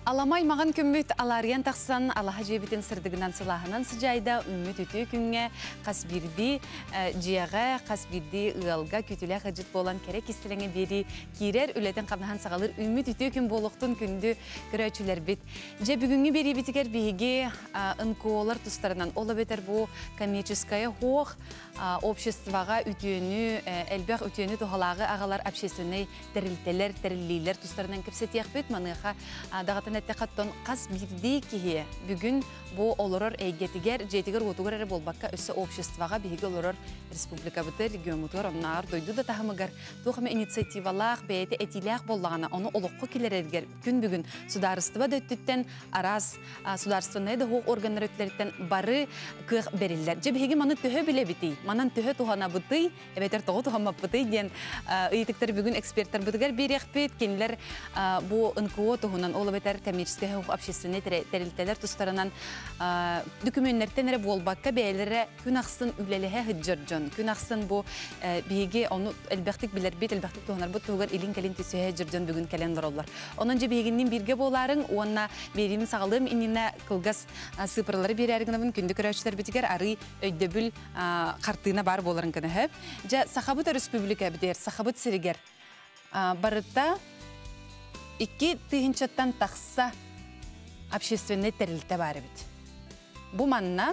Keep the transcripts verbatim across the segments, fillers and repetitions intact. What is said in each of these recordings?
Аламай маған күммет алариян тақсан Аллаха жебетін сырдығынан сылағынан сыжайда үммет өте күнге қасбирді жияға, қасбирді ұялға көтілі қажет болан керек істеліңе бері керер үлетін қабнахан сағалыр үммет өте күн болуқтың күнді көрәчілер бет. Же бүгінгі бері бітігер бейге ұнқолар тұстарынан олы бетер бұл коммерческая хоқ обществоға үтіені, әлбәқ үтіені тұғалағы ағалар общественный тәрілтелер, тәрілейлер тұстарынан көпсет яқпет маныға дағатын әтті қаттон қас бірді кейе. Бүгін бұл олырыр әйгетігер, жетігер отығыр әрі болбаққа өсі обществоға бейгі олырыр республика бұты, регион бұтығыр, оннағар дойду да тағымығар. Тоқымы инициативалақ, бәйті әтиләқ боллағына, оны олыққы келер әргер. Күн бүгін сударыстыва дөттіттен араз, сударыстыны да хоқ органдар өтлеріттен бары қық берілдер. Же бейгі маны түхі біле бітей. Манан түхі туғана бұтый, әбәтер тұғы туғама бұтый ден ұйытықтар бүгін эксперттар бұтығар берек бет, кенілер бұл НКО туғынан, ол әбәтер коммерческая хоқ общественный тәрілтелер тұстарынан документтен әрі болбаққа бәйлері күн ақсын үлеліғе ғыджырджон. Күн ақсын бұл бейге оны әлбәқтік білер бет, әлбәқтік туғанар бұт туғар илін кәлін түсіғе жырджон бүгін кәлендер олар. Оның же бейгіннен бірге боларын, онына беремін сағалым иніне қылғас сыпырлары бері әргінімін күнді көрәушілер бітігер ары өйдөбіл қартына бар боларын күні хөп. Жа Сахабыт республика бідер, Сахабыт сірігер. Барытта iki тыгынчаттан тақса общественный тәрілті бары бит. Бұ манна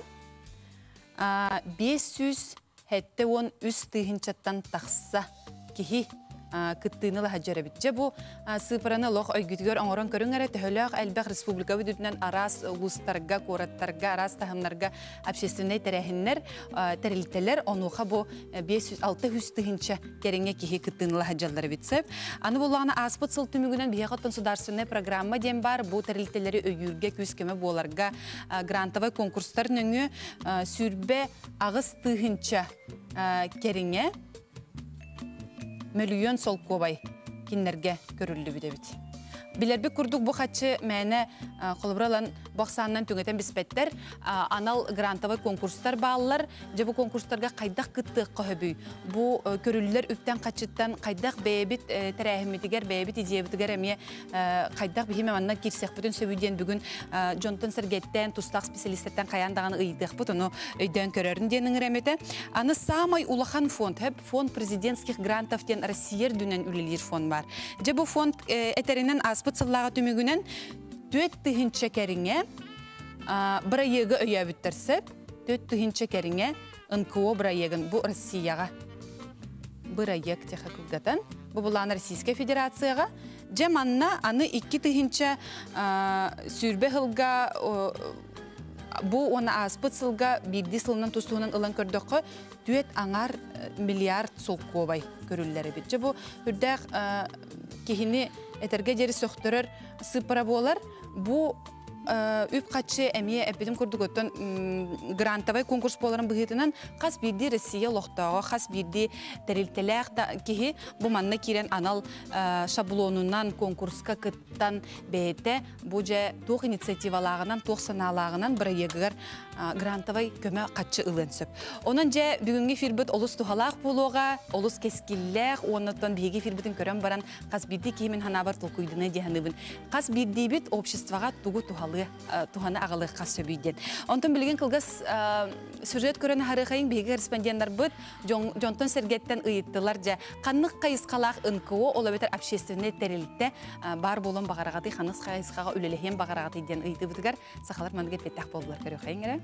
бес жүз хәтті он үз тыгынчаттан тақса кихи кыттыынылы хаджары бит. Же бұ сыпыраны лоқ өйгітігер оңырын көрің әрі төхіліғ әлбәқ республика бүдінен арас ұлыстарға, кораттарға, арас тахымларға общественный тәрәхінлер, тәрілтелер, онуға бұ алты жүз тыгынча кереңе кихи кыттыынылы хаджалары битсеп. Аны болағына аспыт сыл түмігінен бияғаттан сударственный программа дем бар, бұ тәрілтелері өйгірге күскеме боларға грантовай конкурстар нөңі сүрбе ағыз тыгынча кереңе миллион сол кобай киннерге көрүлді бүдебіт. Билербек күрдік бұл қатшы мәне қолыбыралан бақсанынан түңетен біспеттер, анал грантовай конкурстар балылар, же бұл конкурстарға қайдақ күттіқ қөхөбүй. Бұл көрілілер үптен қатшыттан қайдақ бәйбіт тәрәхіметігер, бәйбіт идеебітігер әме қайдақ бейхеме манна керсек бүтін сөбүйден бүгін Джонтон Сергеттен, тұстақ специалистерден қаяндағаны ұйдық бұт, оны өйден көрерін денің рәметі. Аны самай улахан фонд, фонд президентских грантовтен Россиер дүнен үлелер фонд бар. Же бұл фонд әтерінен Бұтсыллаға түмігінен төт тыгынча кәріңе бір егі өйе бүттерсіп, төт тыгынча кәріңе НКО бір егін, бұл Россияға бір ег тегі күлгетін, бұл бұланы Российская Федерацияға. Жаманна аны iki тыгынча сүрбе ғылға, бұл оны аспыт сылға бірді сылынан тұстуынан ұлан көрдіқі төт аңар миллиард сол қобай көрілері бет. Бұл үрдәқ кехіні әтерге жері сөқтірір сыпыра болар. Бұл үп қатшы әмие әпедім көрдік өттен грантовай конкурс боларын бұғытынан қас бірді Россия лоқтауға, қас бірді тәрілтеләқ кехі бұл манна керен анал шаблонынан конкурсқа күттан бәйті бұл жа тоқ инициативалағынан, тоқ саналағынан бір егігер грантовай көмі қатшы ұлынсып. Оның жа бүгінгі фирбіт олыс тұғалақ болуға, олыс кескілләқ, онытын бейгі фирбітін көрін баран қас бірді кеймен ханабар тұлқүйдіні дегенібін. Қас бірді біт обществоға тұғы тұғалы туханы ағылығы қас сөбейден. Онтын білген қылғыз сюжет көрін харықайын бейгі корреспонденттар бұд Джонтон Сергеттен ұйыттылар жа қанық қайысқалақ НКО ол өбетер общественный тәрілікті бар болын бағарағаты, қанық қайысқаға үлелеген бағарағаты ден ұйыты бұдығар сақалар мәнге петтақ болдылар көріқайын әрі.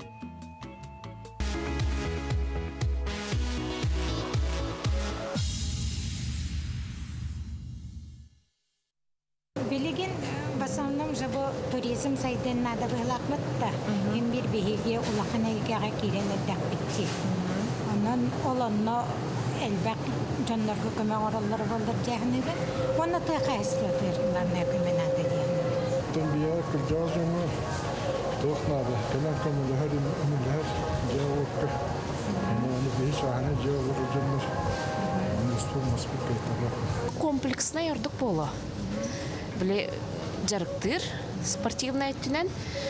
Билеген басауның жабы туризм сайден нада бұғылақмытта. Ең бір бейге ұлақын әйгеға керен әддәк бітті. Онын оланна әлбәк жонларға көмек оралары болдыр жәғінегі. Оны тұйқа әсілетерлеріне көмен ады дейіні. Төнбия күржаз жөні тұқнады. Кәлен көмілі әр үмілі әр жау өкір. Оны бейі шағаны жау ұры жөнір. Оны ұстыл маспет кәйтарлар. Комплексна ярдық болу. Біле жарықтыр, спортивный түнен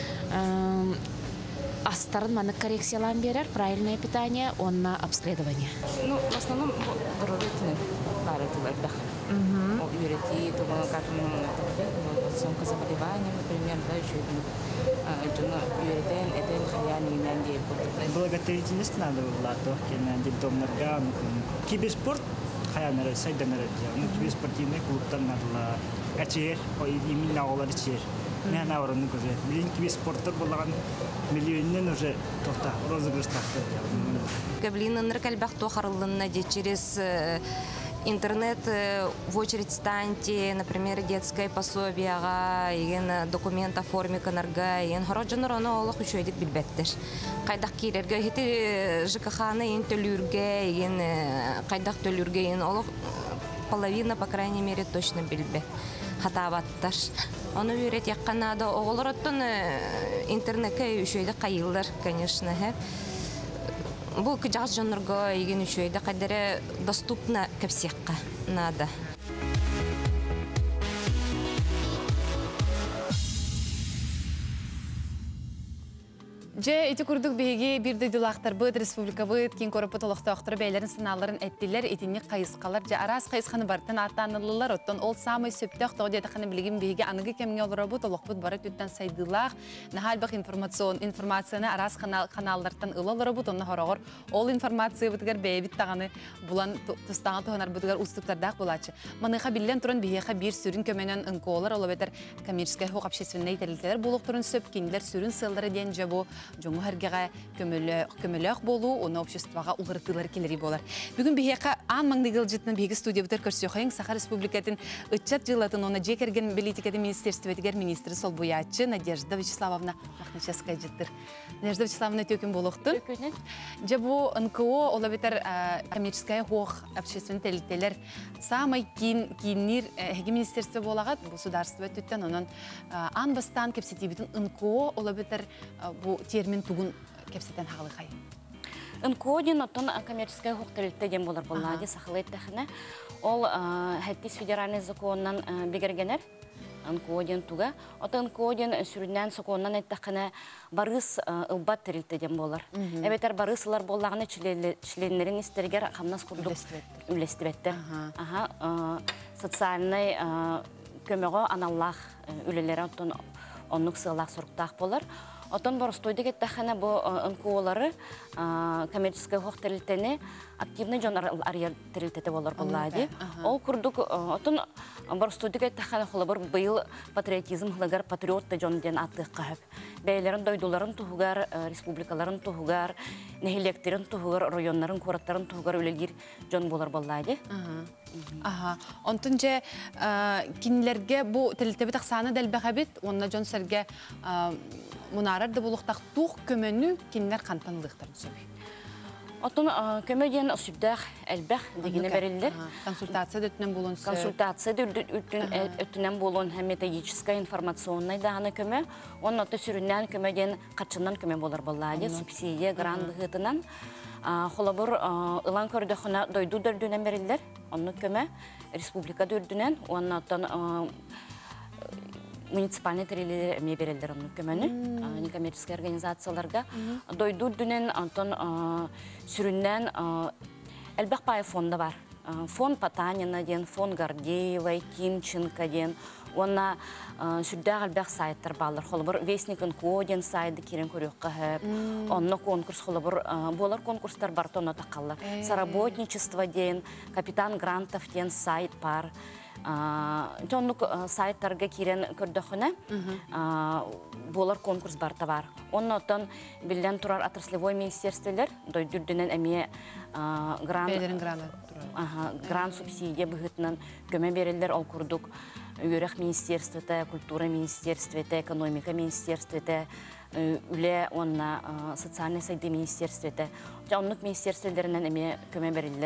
астарын маны коррекциялан берер, правильное питание, онна обследование. Ну, в основном здоровье түнен. барытылардах. О үйрети, туган картының инновационка заболевания, например, да, еще жена үйретен, этен хаян инен дейіп отыр. Благотворительность надо была, то, кенен детдомнарга, киберспорт хаянары, сайданары, ну, киберспортивный клубтан надо, ачер, именно олар ачер. Мен ауырыны көзет. Билин киберспорттар болған миллионнен уже тоқта, розыгрыш тақты. Габлинаныр кальбах тохарлынна де через интернет в очередь станьте, например, детское пособие, еген документ оформи канарга, еген хороджаныр оны олық үшөйдік билбеттер. Қайдақ кейлерге, хеті ЖКХ-ны ен төлүрге, еген қайдақ төлүрге, ен олық половина, по крайней мере, точно билбет. Хатабаттар. Оны үйрет яққанады. Оғылыр оттын интернетке үшөйді қайылдар, конечно. Бұл күжағыз жонырға еген үшөйді қадары доступна көпсеққа нада. Же ити курдук беги бирде дулактар быт республика быт кин корупы толоктоктор бейлерин сыналарын эттилер итинни кайыскалар же арас кайысканы бартын аттанылылар оттон ол самый сөптөх тоғы дедаханы билигин беги аныгы кемге олорабу толокпут бары түттен сайдылах нахалбах информацион информацияны арас каналлардан ыл олорабу тонна хорогор ол информация бутгар бейбит таганы булан тустагы тонар бутгар устуктардак булачы маныха биллен туран бега бир сүрүн көмөнөн ынколар олобетер коммерческий хок общественный телителер булук турун сөпкиндер сүрүн сылдары ден жабу жоңу хәргәгә көмөлөк болу, оны обществоға улыртылар келери болар. Бүгін бейеқа ан маңдығыл жытның бейгі студия бұтыр көрсөқайын Саха Республикатын үтчат жылатын оны жекерген билетикеті министерстветігер министрі сол бұятчы Надежда Вячеславовна Махначеская жыттыр. Надежда Вячеславовна төкін болуқтыр. Жабу НКО олабетер коммерческая хох общественный телителер самай кейіннер әге министерстве болағат, бұл сударство өттен оның ан бастан кепсетебетін НКО олабетер бұл термин тугун кепсетен хагылы хай. НКО-ден оттон коммерческая хуктылытты ден болар боллади сахылайт тахына. Ол хәттис федеральный законнан бегергенер НКО-ден туга. Оттон НКО-ден сүрүннән законнан айттахына барыс ылбат тирилтте ден болар. Эбетер барысылар боллагыны членлерин истергер хамнас курдук үлестибеттер. Социальный көмөгө аналлах үлелері оттон оннук сылақ сұрықтақ болар. Отон боростойды кеттахана бу НКО-лары коммерческий хок терилтени активный жон арьер терилтете болар боллади. Ол курдук отон боростойды кеттахана холобор быйыл патриотизм хлагар патриотта жон ден аттык кахып. Бейлерин дойдуларын тугар, республикаларын тугар, нехилектерин тугар, районнарын кураттарын тугар үлелгир жон болар боллади. Аха. Онтун же кинлерге бу терилтеби таксаны делбехабит, онна жон серге Мунарар да булуктак тух көмөнү кинлер кантанылыктарын сөбүй. Отон көмөден сүбдах элбах дегене берилдер. Консультация өтүнөн болон сөп. Консультация өтүнөн болон һәм методическая информационный даганы көмө. Онун аты сүрүннән көмөден качыннан көмө болар боллади, субсидия грант гытынан. Холобор ылан көрдөхүнө дойду дөрдүнөн берилдер. Онун көмө республика дөрдүнөн, онун атын муниципальный терилер эме берилдер онун көмөнү, некоммерческий организацияларга. Дойду дүнен антон сүрүннән элбак пай фонда бар. Фонд Потанина ден, фонд Гордеевой, Тимченко ден. Онна сүрдәг элбак сайттар балар. Холбор Вестник НКО ден сайты кирен көрөк кахып. Онно конкурс холбор болар конкурстар бар тонна такаллар. Соработничество ден, капитан грантов ден сайт бар. Жонлук сайттарга кирен көрдөхүнө болар конкурс бар табар. Оннотон билден турар отраслевой министерствелер дойдүрдүнөн эме грант грант субсидия быгытынан көмө берилдер ол курдук үйрөк министерствете, культура министерствете, экономика министерствете, үле онна социальный сайды министерствете. Жонлук министерствелеринен эме көмө берилдер.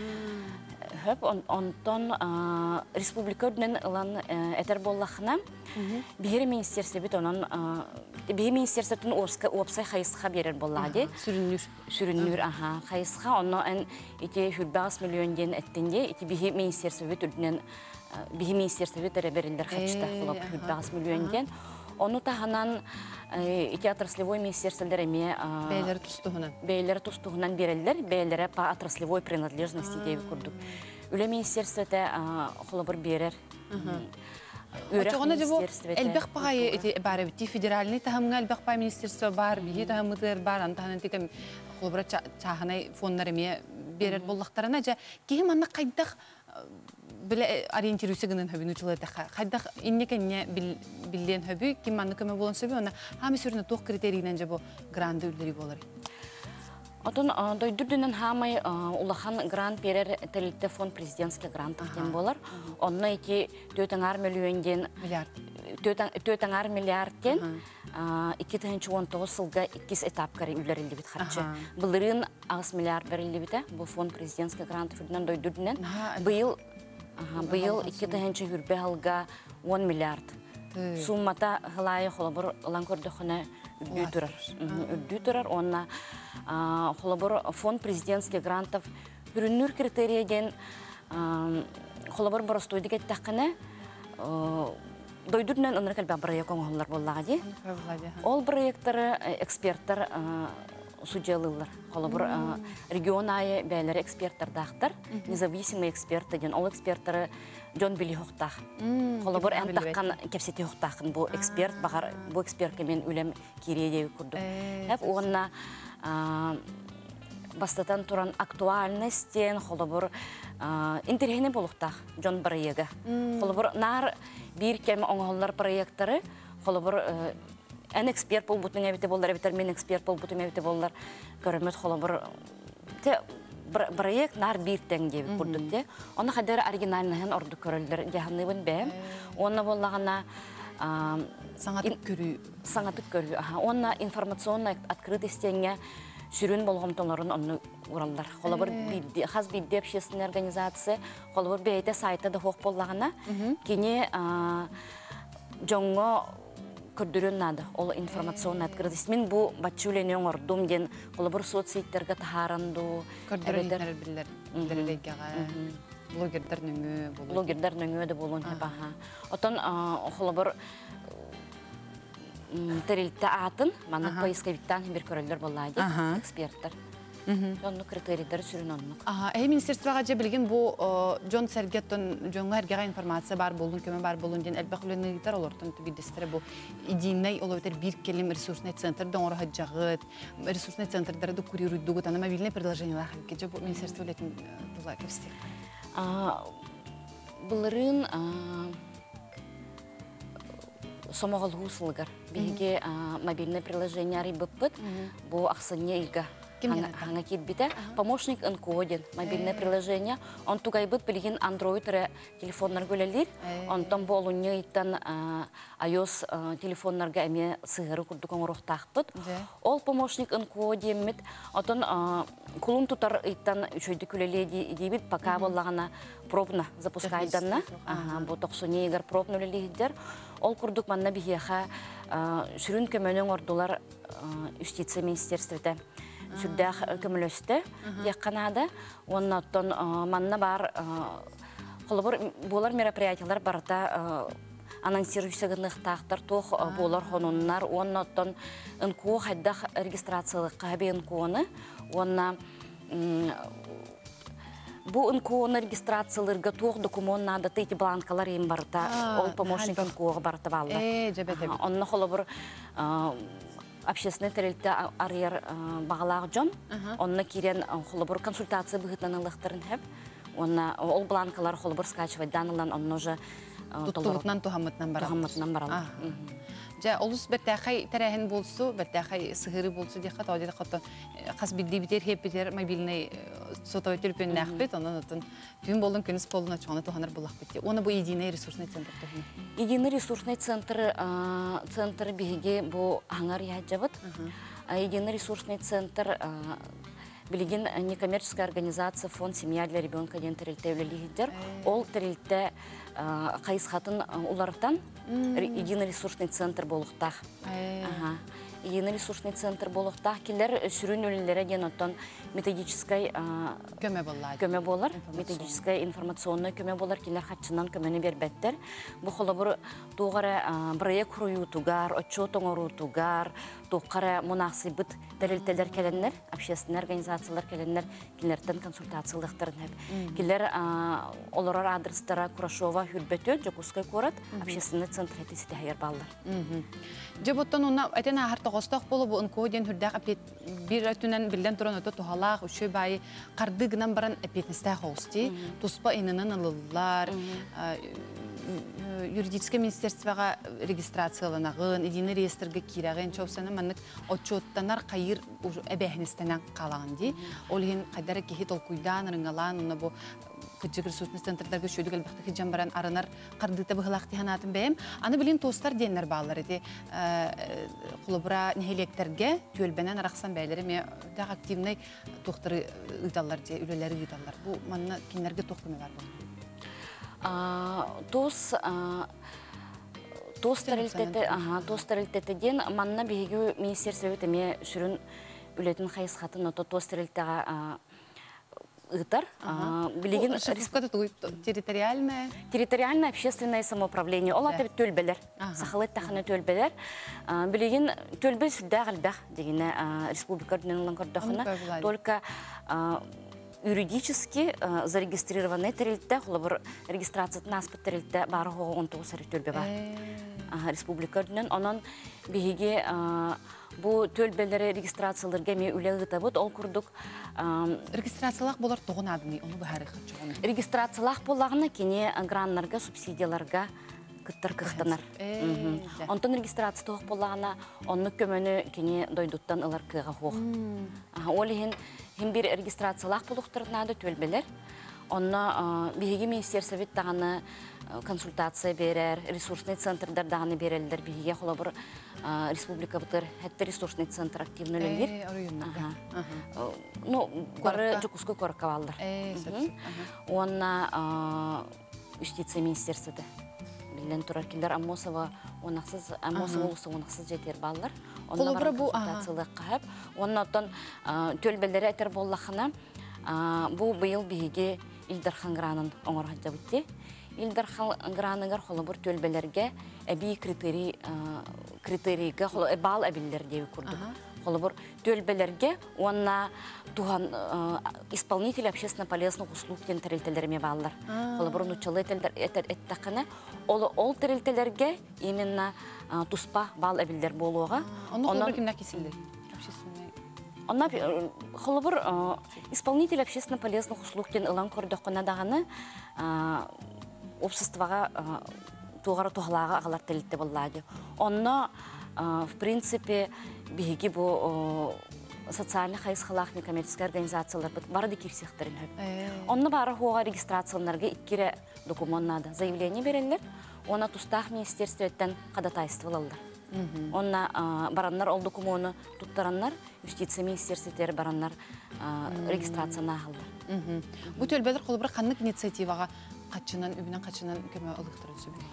Хөп онтон республика өдінен ылан әтер боллақына бейір министерстве бит онын бейір министерстветін опсай қайысқа берер боллади. Сүріннүр. Сүріннүр, аха. Қайысқа оны ән ете хүрбағыз миллион ден әттенде ете бейір министерстве бит өдінен бейір министерстве бит әрі берілдер қачыта қылып хүрбағыз миллион ден. Оны тағынан ити отраслевой министерствелер эме бейлер тустугунан бейлер тустугунан берилдер, бейлере по отраслевой принадлежности деп курдук. үле министерствоте холобур берер. Очоғына жабу әлбәқ бағайы бары бітті федеральный тахымға әлбәқ бағай министерство бар, бейі тахымығыр бар, антағынан текем қолбыра чағынай фондарыме берер боллақтарына жа кейім анна қайдақ біле ориентируйся гынан хөбін ұчылайдақ. Қайдақ иннекенне білден хөбі, кем анны көмі болын сөбі, оны хамы сүріне тоқ критерийінен жабу гранды үлдері болар. Отон дойдүрдүнөн хамай улахан грант берер телите фонд президентский грант кен болар. Онна эти төтаңар миллион төтаңар миллиардтен эки миң он тогуз жылга икки этап кары үлдерилди бит харчы. Былырын агыс миллиард берилди бит бу фонд президентский грант фондан дойдүрдүнөн быйыл быйыл эки миң жүрбе жылга он миллиард. Суммата хылайы холобур лан көрдөхөнө үрдүү турар. Үрдүү турар онна холобур фонд президентский грантов бүрүнүр критерияден холобур боростойду кеттаккана дойдурнан ыныр калбан проект оңоллар боллага ди. Ол проекттары эксперттер судьялылар. Холобур регион айы бәйләре эксперттер дактар, независимый эксперт деген ол эксперттары Джон Билли хоқтақ. Холобур ән таққан кепсеті хоқтақын бұл эксперт, бағар бұл экспертке мен өлем керейдеу күрді. Әп оғынна бастатан тұран актуальностен холобур интерхені болуқтақ Джон Барайега. Холобур нар бір кәмі оңғылар проекттары холобур ән эксперт бол бұтын әбіте болар, әбітер мен эксперт бол бұтын әбіте болар. Көрімет холобур проект нар биртен деп күрдүк. Оны хадер оригинальныһын орду көрөлдөр жаһанныбын бәм. Оны боллагана саңатык көрүү, саңатык көрүү. Оны информационный открытостеңе сүрүн болгомтолорун оны уралдар. Холобур бидди, хаз бидди общественная организация, холобур бейте сайта да хок боллагана кини жоңго көрдөрөн нады. Ол информационный открытость. Мен бу бачулене оңордум ден холобур соцсеттерге тахаранду. Көрдөрөннөр билер. Дерелегега. Блогердер нөңө болот. Блогердер нөңө да болон хапаха. Отон холобур терилте атын, маннык поисковиктан бир көрөлдөр боллайды. Эксперттер. Онны критерийлер сүрүн оннук. Ага, э министерствога же билген бу Джон Сергеттон жоңга эргега информация бар болун, көмө бар болун ден элбек үленигитер олортон бидестер бу идиней олотер бир келим ресурсный центр доңор хаджагыт, ресурсный центрдерде курируйдугут, ана мобильный предложениялар хакке же бу министерство летин була кепсте. А булырын сомоголгусылгар биге мобильный приложение рибыппыт бу аксыне илга Ханга китбите, помощник энкоден, мобильное приложение. Он тугайбыт билген Android телефоннар гөлелер. Он там болуnya иттан iOS телефоннарга эме сыгыры курдук оңорохтакпыт. Ол помощник энкоден мит. Отон кулун тутар иттан чөйдү күлеледи дибит, пока боллагана пробно запускайданна. Бу токсуне эгер пробно лелидер. Ол курдук манна бихеха сүрүн көмөнөң ордулар юстиция министерствоте. Сүрдәх көмөлөстө якканада оннан манна бар холобур болар мероприятиялар барта анонсируйсагыныктактар тох болар хонуннар оннан энко хаддах регистрациялык кабен коны онна бу энконы регистрацияларга тох документ надо тейти бланкалар им барта ол помощник энко барта балла онна холобур общественный терилте арьер багалаг жон, онна кирен холобур консультация быгытнанылыктарын хеп, онна ол бланкалар холобур скачивать данылан онна же туттулутнан тухаммытнан барал. Тухаммытнан барал. Жа олус бертахай тарахин болсу, бертахай сыгыры болсу дияка таудида катта кас билди битер хеп битер мобильный сотовый телефон нахбет, онан отын түн болдун күнүс болдун чоңна туханар булак битти. Оны бу единый ресурсный центр тухны. Единый ресурсный центр центр биге бу аңар яжабыт. Единый ресурсный центр билген некоммерческая организация фонд семья для ребенка ден терилтевле лидер. Ол терилте кайыс хатын улардан единый ресурсный центр болуктах. Ені ресурсный центр болуқтақ келер сүрін өлілері ден оттан методической Көме боллады. көме болар, методическая информационный көме болар, келер қатшынан көмені бербеттер. Бұл қолы бір туғары бірая құрую тугар, отчет оңыру тугар, туғары мұнақсы бұд дәрелтелер келенлер, общественный организациялар келенлер, келерден консультациялықтарын әп. Келер оларар адрестара Курашова Хүрбетен, Жокускай көрат, общественный центр әтесі тәйер балылар. Жаботтан оны әтен ағарты қостақ болу бұл үнкоден хүрдәқ әпет бір әтінен білден тұрын өті тұхалақ, үші бәйі қардығынан баран әпетіністәқ оғысты, тұспа инынан ылылар, юридическое министерствоға регистрацияланағын, единый реестрге кирағын, чоусаны маннық отчеттанар қайыр әбәхіністенен қалағын дей. Ол ең қайдары кехет ол күйдан, рыңалан, оны бұл күтжігір сүтіні центрдарға шөйдік әлбақты хиджан баран арынар қардықты бұғылақты ханатын бәйім. Аны білін тостар дейінлер бағылар еді. Құлыбыра нехелектерге түйелбенен арақсан бәйлері ме дақ активный тоқтары ұйдалар де, үлелері ұйдалар. Бұл манна кенлерге тоқымы бар бұл. Тос тос тәрілтетеден манна бейгі министерство өтеме сүрін үлетін қайыз қатын ото тос тәрілтеға ұйтар. Территориальное? Территориальное общественное самоуправление. Ол аты төлбелер. Сақылет тақыны төлбелер. Білеген төлбел сүрді ғалбақ дегені республика дүнен көрдіғына. Только юридически зарегистрированный терилте, холобор регистрацияны аспыт терилте бары хоғы он тоғыз сәрі төлбе бар. Республика дүнен. Онын бейге бұл төлбелері регистрацияларға ме үлі ғытабыд, ол күрдік... Регистрациялақ болар тоғын адыны, оны бұхары қытшығыны? Регистрациялақ болағына кене гранларға, субсидияларға күттір қықтанар. Онтан регистрация тоғы болағына, оны көмені кене дойдуттан ылар кыға хоқ. Ол ең бір регистрациялақ болуқтырынады төлбелер. Онна бейге министерство тағаны консультация берер, ресурсный центрдар дағаны берелдер, бейге қолы бір республика бұтыр, әтті ресурсный центр активны өлелер. Ну, бары жүкіскі көрікке балдар. Онна юстиция министерстводы. Білден тұрар келдер Амосова олысы онақсыз жетер балдар. Онна бары консультациялық қағып. Онна оттан төлбелері әтер боллақына бұл бұйыл бейге Илдархан Гранын оңыр ғадда бұтте. Илдархан Граныңар қолы бір төлбелерге әбей критерийге бал әбілер деуі күрдік. Қолы бір төлбелерге онна туған исполнитель общественно полезных услуг кен тәрелтелеріме балылар. Қолы бір ұнучалы әттіқіні ол тәрелтелерге именно тұспа бал әбілер болуға. Оны қолы бір кімді кесілдер? Онна холобур исполнитель общественно полезных услуг кен ылан көрдіққына дағаны обществоға туғары туғалаға ағалар тәлітті болады. Онна, в принципе, бейге бұл социальный хайысқалақ некоммерческий организациялар барды кирсектерін өп. Онна бары хоға регистрацияларға иккері документ нады. Заявление берелер, оны тұстақ министерстветтен қадатайыстывалалар. Онна бараннар ол документны туттараннар, юстиция министерстветтері бараннар регистрацияны ағылдар. Бұл төлбәлер қолы бір қанық инициативаға қатшынан, өбінен қатшынан көмі ұлықтырын сөбі?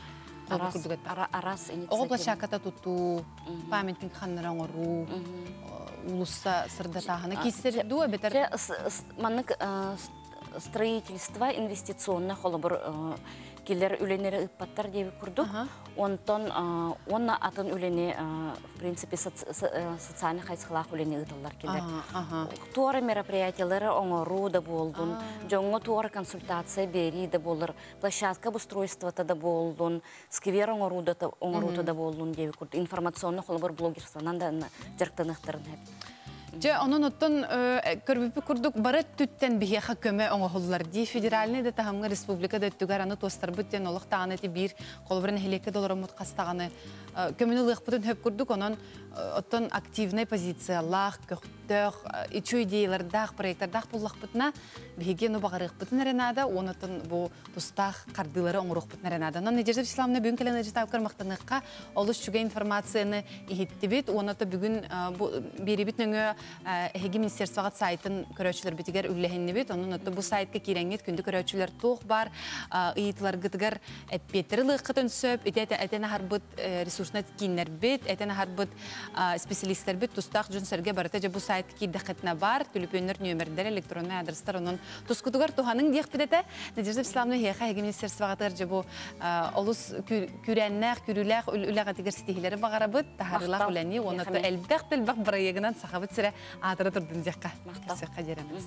Арас инициатива. Оғы площаката тұту, памятник қаннара оңыру, улыста сырда тағыны кейсер дуа бетер? Манық строительство инвестиционны қолы бір келер үленері ұтпаттар дейбі күрдік. Онтон, онна атын үлені, в принципе, социальный қайсықлақ үлені ұтылар келер. Туары мероприятиялары оңыру да болдың, жоңы туары консультация бері да болыр, площадка обустройствата да болдың, сквер оңыру да болдың дейбі күрдік. Информационны қолы бір блогерстванан да жарқтанықтарын әп. Же, onun ottun körбүпү курдук бары түттен бихеха көмө оңохуллар ди федеральный да тахамга республика да түгәраны тостар бүттен олық тағаны ти бир колбырын хелекке доллар мут кастаганы көмөнү лык бүтүн хөп курдук онон оттун активный позициялах өттөх, ичүү идеялардах, проекттардах буллах бутна, биге ну багырык бутна ренада, онотон бу тустах кардылары оңрук бутна ренада. Но Надежда Вячеславовна бүгүн келен житавкар мактаныкка олус чуга информацияны ихиттибит, оното бүгүн бу берибит нөңө эги министерствогат сайтын көрөчүлөр битигер үллехиннибит, онун отто бу сайтка киреңет күндү көрөчүлөр тух бар, ыйытлар гытыгар эппетерлык кытынсөп, этете этене харбыт ресурсна кинер бит, этене харбыт специалисттер бит тустак жөнсөргө барыта же бу сайтка кирдехетне бар, түлүпөнөр нөмерлер, электронный адрестер онун тускутугар туханың диякпидете. Надежда Вячеславовна хеха эги министерствогатыр же бу олус күрәннәк, күрүләк, үләгатигер стихилери багарабыт, тахарылак үләни, онотто элбек белбек проегынан сахабыт сире атыры турдун диякка. Мактап жеремиз.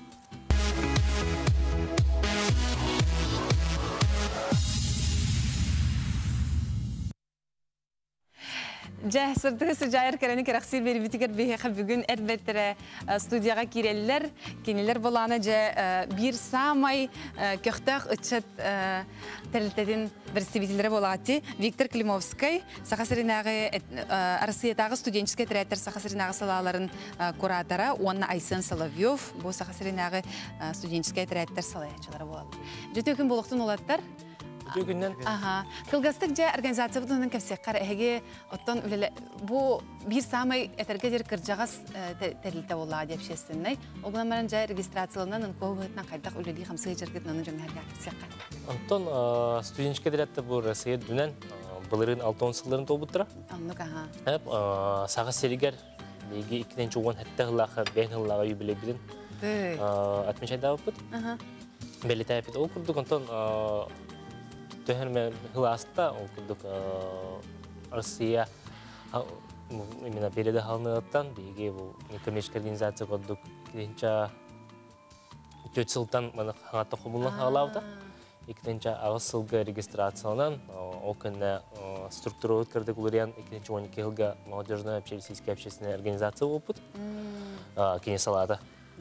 Жа сырдығы сұржайыр кәрәні керақсыр бері бітігер бейхеқі бүгін әрбеттірі студияға керелілер, кенелер боланы жа бір самай көқтақ ұтшат тәрілтетін представителері болағаты. Виктор Климовский, Сақасыринағы Арасиятағы студенческий тәрәттер Сақасыринағы салаларын куратора, онна Айсын Соловьев, бұл Сақасыринағы студенческий тәрәттер салаячылары болады. Жүті өкін болуқтың олаттар? Бүгіннен. Ага. Кылгастык же организация бұтынан кәпсекқар әге оттан үлелі бұл бір самай әтергедер кіржағас тәрілті ола деп шестіннай. Оғынан маран жай регистрациялынан ұнқоғытынан қайдақ үлелі қамсығы жергетінанын жөңәрге кәпсекқар. Антон студенческий дәрәтті бұл Россия дүнен бұлырын алтын сылларын тобыттыра. Аннық, аха. Әп саға серігер бейге икіден чуған әтті ғылаға, бәйін ғылаға үйбіле білін атмешайда бұпыт. Бәлі тәйіпет ол күрдік. Антон Төхерме хыласта, ол күрдік Россия именно переді халынығыттан, бейге бұл некоммерческий организация көрдік кеденча төт сылтан хаңатты құбылын қалауды. Екіденча ағыз сылғы регистрациялынан, ол күнне структура өткірдік ұлыриян екіденча он екі жылға молодежная общественная общественная организация опыт кене салады.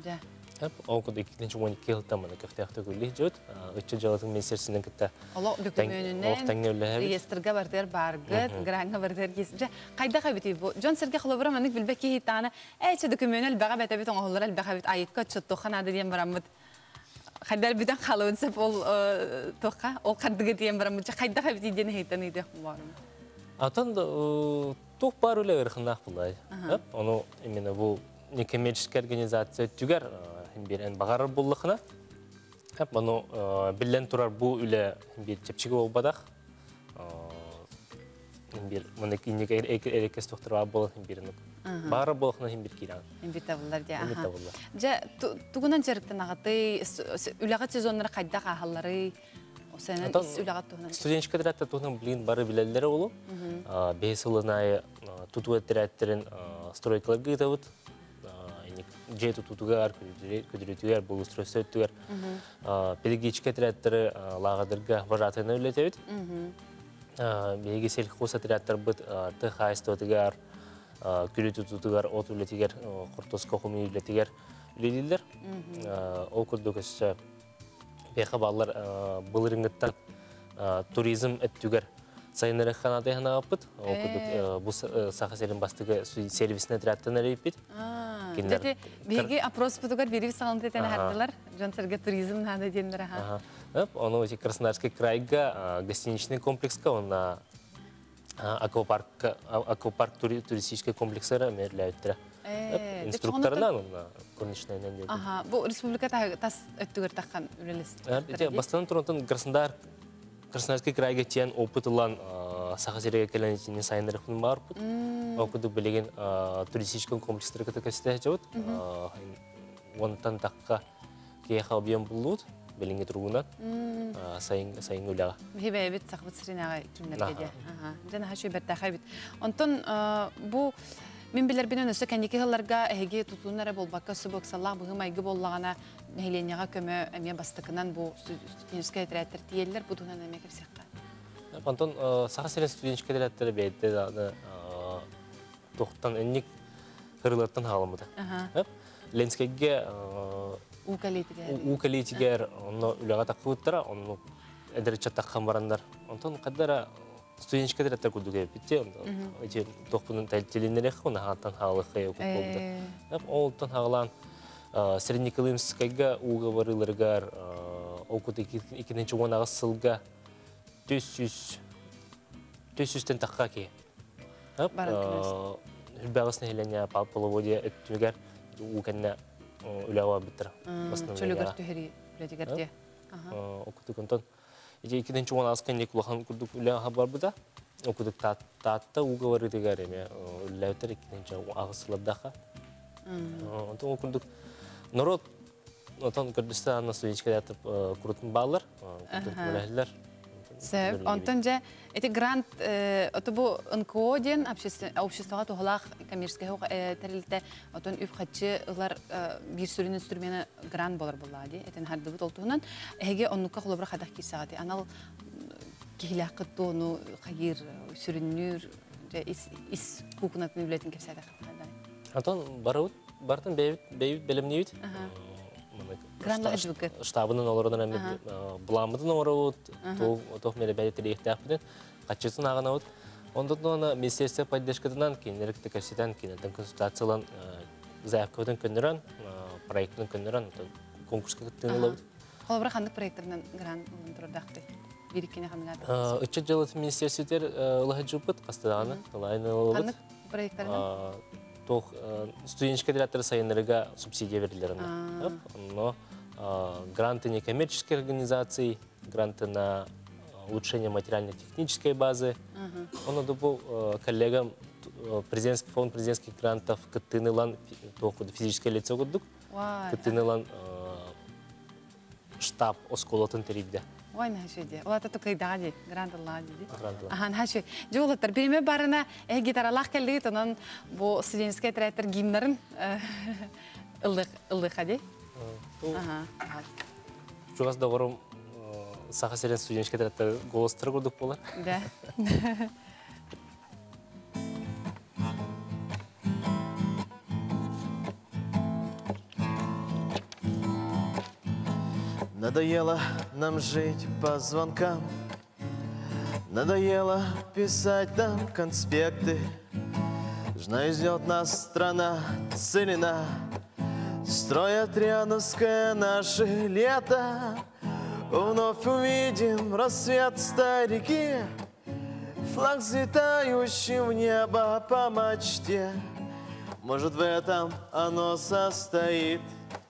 Ол күнде екіденче он екі жылдан мұны көқтеяқты көлі жөт. Үтчі жалатын министерсінің кітті документінен реестрға бардыр барғыт, гранға бардыр кесіп. Қайда қабеті бұл? Жон Сергей Холобыра мәнік білбек кейтаны, әйчі документін әлбәға бәтәбет оңғылар әлбәға бет айыққа чөт тоққан ады дейін барамыд. Қайдар бітен қалуын сөп ол тоққа, ол қардығы дейін барамыд. Қайда қабеті дейін хейтен еді барым? Атын тоқ бар өлі ұрқынақ бұлай. Оны именно бұл некоммерческий организация түгер bir bağırır bulluğuna. Hep bunu bilen turar bu üle bir çepçik olmadak. Bir bunu inek erkek doktor var bulun bir bağırır bulluğuna bir kiran. Bir tavırlar diye. Ja tuğunan çarıktan ağatı ülagat sezonları kayda kahalları o sene ülagat tuğunan. Stüdyençik kadar tuğunan bilin barı bilenleri olu. Beş yılına tutu ettirettirin stroykalar gidiyor. Жету тутугар, көдіретугер, бұл устройство өттігер. Педагогический отрядтары лағадырға вожатыны үлетеуід. Беге сельхоз отрядтар бұд тұхайсты өтігер, күреті тутугар, от үлетігер, құртос қоқымы үлетігер үлетілдер. Ол күрді көсі беқі балар бұлырыңыттан туризм өттігер сайыныры қанады яғына қапыд. Ол күрді бұл сақа селін бастығы сервисін отрядтан әрейпет. Беге опрос бұтығар беріп сағалын тетені әрділер, жон Сергей туризм нады дендір. Оны Краснодарский крайға гостиничный комплексқа, оны аквапарк туристический комплексері мәрләуіттірі. Инструкторынан оны көрнішінайынан деді. Бұл республика тас өттігір таққан үлелес? Бастан тұрынтын Краснодарский крайға тен опытылан сақа сереге кәлінетіне сайынырықпын бар бұд. Оқыды білеген туристический комплекстері көті көсті әжауыд. Онтан таққа кейеқа объем бұлуыд, білінге тұрғынан сайын өліға. Хебе әбет сақбыт сірinaға кемдерге де. Жана хашой бәрді қайбет. Онтан бұл мен білер бенен өсі кәндекі ғыларға әйге тұтуынары болбаққа сөбөксаллақ бұғым айғы боллағана нәйленеға көмі әме бастықынан бұл студенческая отрядтар тиелілер бұдығынан әме кәпсеққа. Антон, сақа сәрен студенческая отрядтары бәйді тоқтан әннік ғырларттан ғалымыды. Ленскайге ұқалетігер, оны үліға таққы өттіра, оны әдірі чаттаққан барандар. Антон, қаддара студенчка директор кудуга битте. Эти тохпунун тәлтелинерек уна хаттан халыкка yok болду. Ап олтан хаглан Среднеколымскайга уговорыларгар окут икенче онагы сылга төс төсүстен такка ки. Ап Хүлбәгәсне хиләнә половодья өттүгәр укеннә үләва битер. Чөлөгөр төһери билетигәрдә. Окутук онтон икенче онагы кенне кулахан курдук үләга бар буда. Окутук татта уговоры дигәр эме үләтер икенче агысылдаха. Онтон окутук народ онтон Кыргызстанның студенчка ятып курутун баллар, курутун мәләһләр. Сәб, онтон же эти грант ото бу эн ка о ден обществога тухлах коммерческий хок терилте отон үп хатчы улар бир сүрүн инструментine грант болар булады. Этен харды бут олтунан эге оннукка холобра хадак кисагаты. Анал кихилак тону хагир сүрүннүр же ис ис кукунатын билетин кепсада хаттай. Антон барут бартын бейбит бейбит белемнейбит. Штабының олардан әмет бұламыдың орауыд, тоқ мере бәйетті рейхтәқпіден, қатшысын ағын ауыд. Ондан оны Министерство поддержкадынан кейін, әректі кәсетен кейін, консультациялан заявкаудың көндірін, проекттің көндірін, конкурсқа күттің олауыд. Қолабыра қандық проекттарынан грант тұрырдақты? Беріккені қандығады? Үтчет жылыты министерстветер ұлағы жылпыт қастадағаны, ұлайны олауыд. Қандық проекттарынан? Тоқ студенчка директора сайынырыға субсидия берілеріне. Но гранты некоммерческих организаций, гранты на улучшение материально-технической базы. Он был коллегам президентский фонд президентских грантов Кытынылан, физическое лицо гудук, Кытынылан штаб осколотын терибде. Ой, нахшеде. Олата только идади, грант лади. Ага, нахше. Жолаттар береме барына гитаралах келди, тонан бу студенческий театр гимнарын ылдык ылдык хади. Ага. Жугас догорум саха серен студенческий театр голостар курдук болар. Да. Надоело нам жить по звонкам, надоело писать нам конспекты. Жна ждет нас страна целина, строят Ряновское наше лето. Вновь увидим рассвет старики, флаг взлетающий в небо по мачте. Может, в этом оно состоит.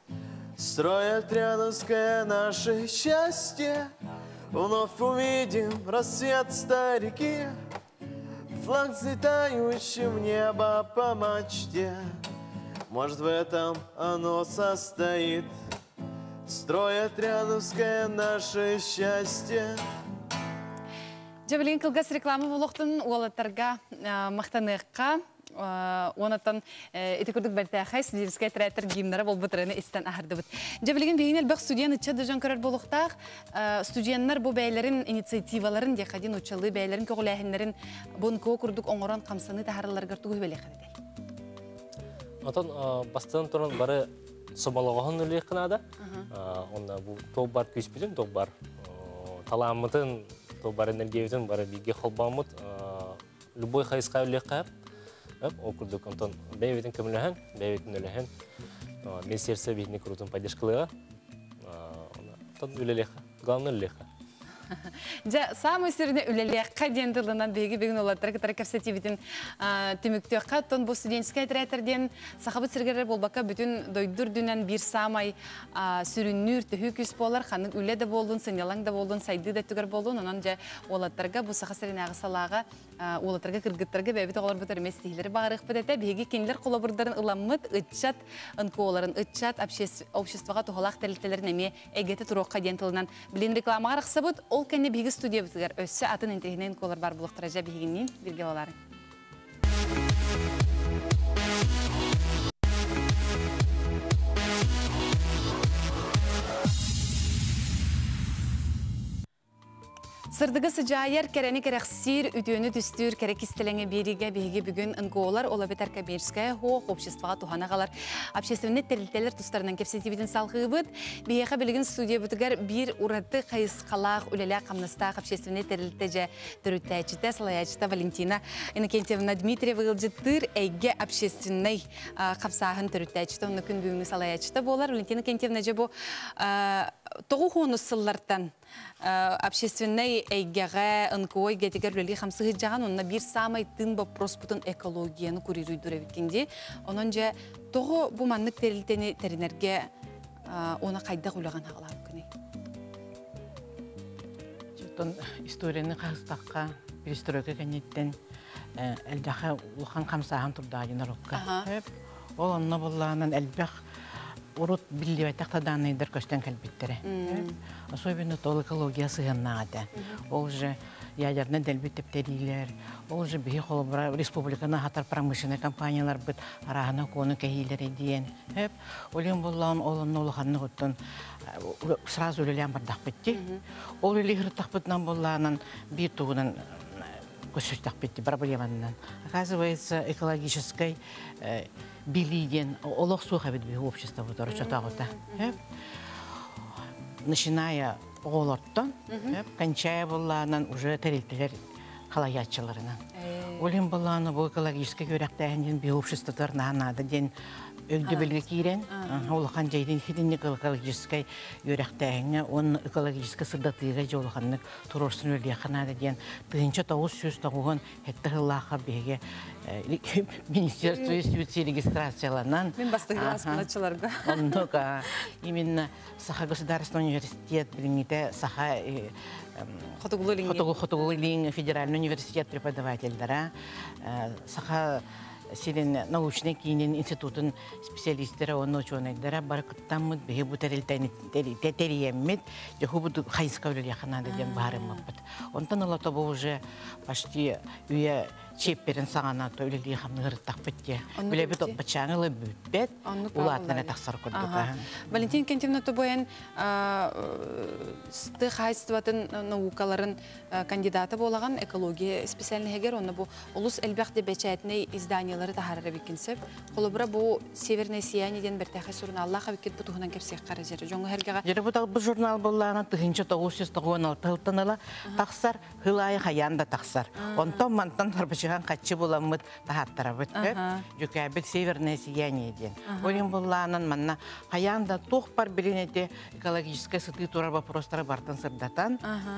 Строят Ряновское наше счастье. Вновь увидим рассвет старики, флаг взлетающий в небо по мачте. Может, в этом оно состоит. Строят Ряновское наше счастье. Жабылин кылгас реклама болуқтын уолаттарға мақтаныққа онаттан этикурдук бәртәхай студенческий театр гимнары бол бутырыны истен ахарды бут. Жабылин бейінел бақ студент ича дыжан көрер болуқтақ студенттер бұл бәйлерін инициативаларын декадин учалы бәйлерін көғіләхінлерін бұн көу күрдік оңыран қамсаны тахарылар гартуғы бәлі қадыдай. Атан бастан тұрын бары собалағығын үлі қынады. Онда бұл топ бар күйіспеден, топ бар таламытын, топ бар энергияветін бары биге қолбамыт. Любой хайысқа үлі қап. Окурдук антон бәйветин көміліген, бәйветин өліген. Министерство бейдіне күрутын поддержкалыға. Тон үлелеға, главный үлелеға. Жа самый сирне үлелеққа денділінен бейгі бейгін олаттар кітары кәпсетиветін түміктеуққа тон бұл студенческий театрден сақабыт сіргерер болбаққа бүтін дойдыр дүнен бір самай сүріннүр түхі күс болар, қаның үле де болдың, сынялаң да болдың, сайды да түгір болдың. Онан жа олаттарға бұл сақа сіріне ағысалаға олаттарға кіргіттарға бәбет оғалар бұтар емес тейілері бағырық бәдәті бейгі кенілер қолабырдарын ыламыт, ұтчат, ұнқоларын, ұтчат, обществоға тұғалақ тәлітелерін әме әгеті тұроққа дентілінен білін рекламаға рақса бұд, ол кәне бейгі студия бұтығар өссі атын интернет қолар бар бұлықтыра жа бейгінен бірге оларын. Сырдыгы sıcayar kereni керексир үтөөнү түстүр керек истелеңе бериге беге бүгүн ынголар олабетер коммерческая хо обществоға туханагалар общественный терилтелер тустарынан кепсетибидин салгыбыт бияха билигин студия бутугар бир ураты кайыскалак үлеле камнастак общественный терилтеже төрүттәчите салаячта Валентина Иннокентьевна Дмитриева ылжыттыр эйге общественный капсагын төрүттәчите оны күн бүгүнгү салаячта болар. Валентина Иннокентьевна же бу тогу хонус сыллартан общественный эйгеге ынкой гетигер үлели хамсыгы жаган онна бир самый тын вопрос бутун экологияны көрүрүйдүр эбикенди. Онон же тогу бу маннык терилтени теринерге она кайда улаган хагалар күнү. Жотон историяны кастакка перестройка кенеттен элдахы улхан хамсахан турдагын рокка. Ол онна булланан элбах урут билли тактаданный деркостен калбиттере. Особенно то экология сыгыннада. Ол же ядерный делбиттептерилер, ол же бии холбра республиканы хатар промышленный компаниялар бит арагына кону кехилер диен. Хеп олен буллан олон улханны готтон сразу үлелен бардак битти. Ол үлелер тахбытнан булланын бир тугунан көсүстак битти проблеманан. Оказывается, экологической билиден олох суха бит общество вот рочатагыта. Начиная олоттон, кончая булланан уже терилтелер халаячыларынан. Олин булланы бу экологический көрәктәһенден би обществоларына надо ден өгдөбөлгө кирен, олхан жайдын хидинник экологический көрәктәһенне он экологический сырдатыга жолганны турорсын өлдө ханада ден тыгынча тоғыз жүз тогугун хеттагылаха беге министерство юстиции регистрацияланан мен бастыгы асманачыларга оннука именно Саха государственный университет билимите Саха Хотугулин федеральный университет преподавателя Саха Силен научный кинин институтын специалисттері оны ученыйдары барқыттамыд бейі бұтарелтәйні тәтериеммет жаху бұды қайысқа өлі яқынады ден барым мұппыд. Онтан олата бұл уже почти үйе чепперін сағана төлілі қамны ғырттақ бітте. Біле біт отпачаңылы бүтбет, улатына тақсар көрдік. Валентина Иннокентьевна Тобоян сты қайыстыватын наукаларын кандидаты болаған экология специальный хегер, оны бұл ұлыс әлбәқті бәчәтіне изданиялары тахарары бекінсіп. Қолыбыра бұл северный сияниеден бір тәқи сұрын Аллаға бекет бұтығынан кәпсек қара жері. Жоңғы әргеға... Жері бұтақ бұл журнал болағына тұхыншы тоғыз жүз тоқсан алты ғылтынылы тақсар, ғылайы қаян да тақсар. Онтан мантан тарбышыған қатшы боламыд тахаттара бұтты. Жүкәбік северный сияниеден. Олин болағынан манна қаян да тоқ бар білінеде экологическая сыты турар вопростары бартын сырдатан.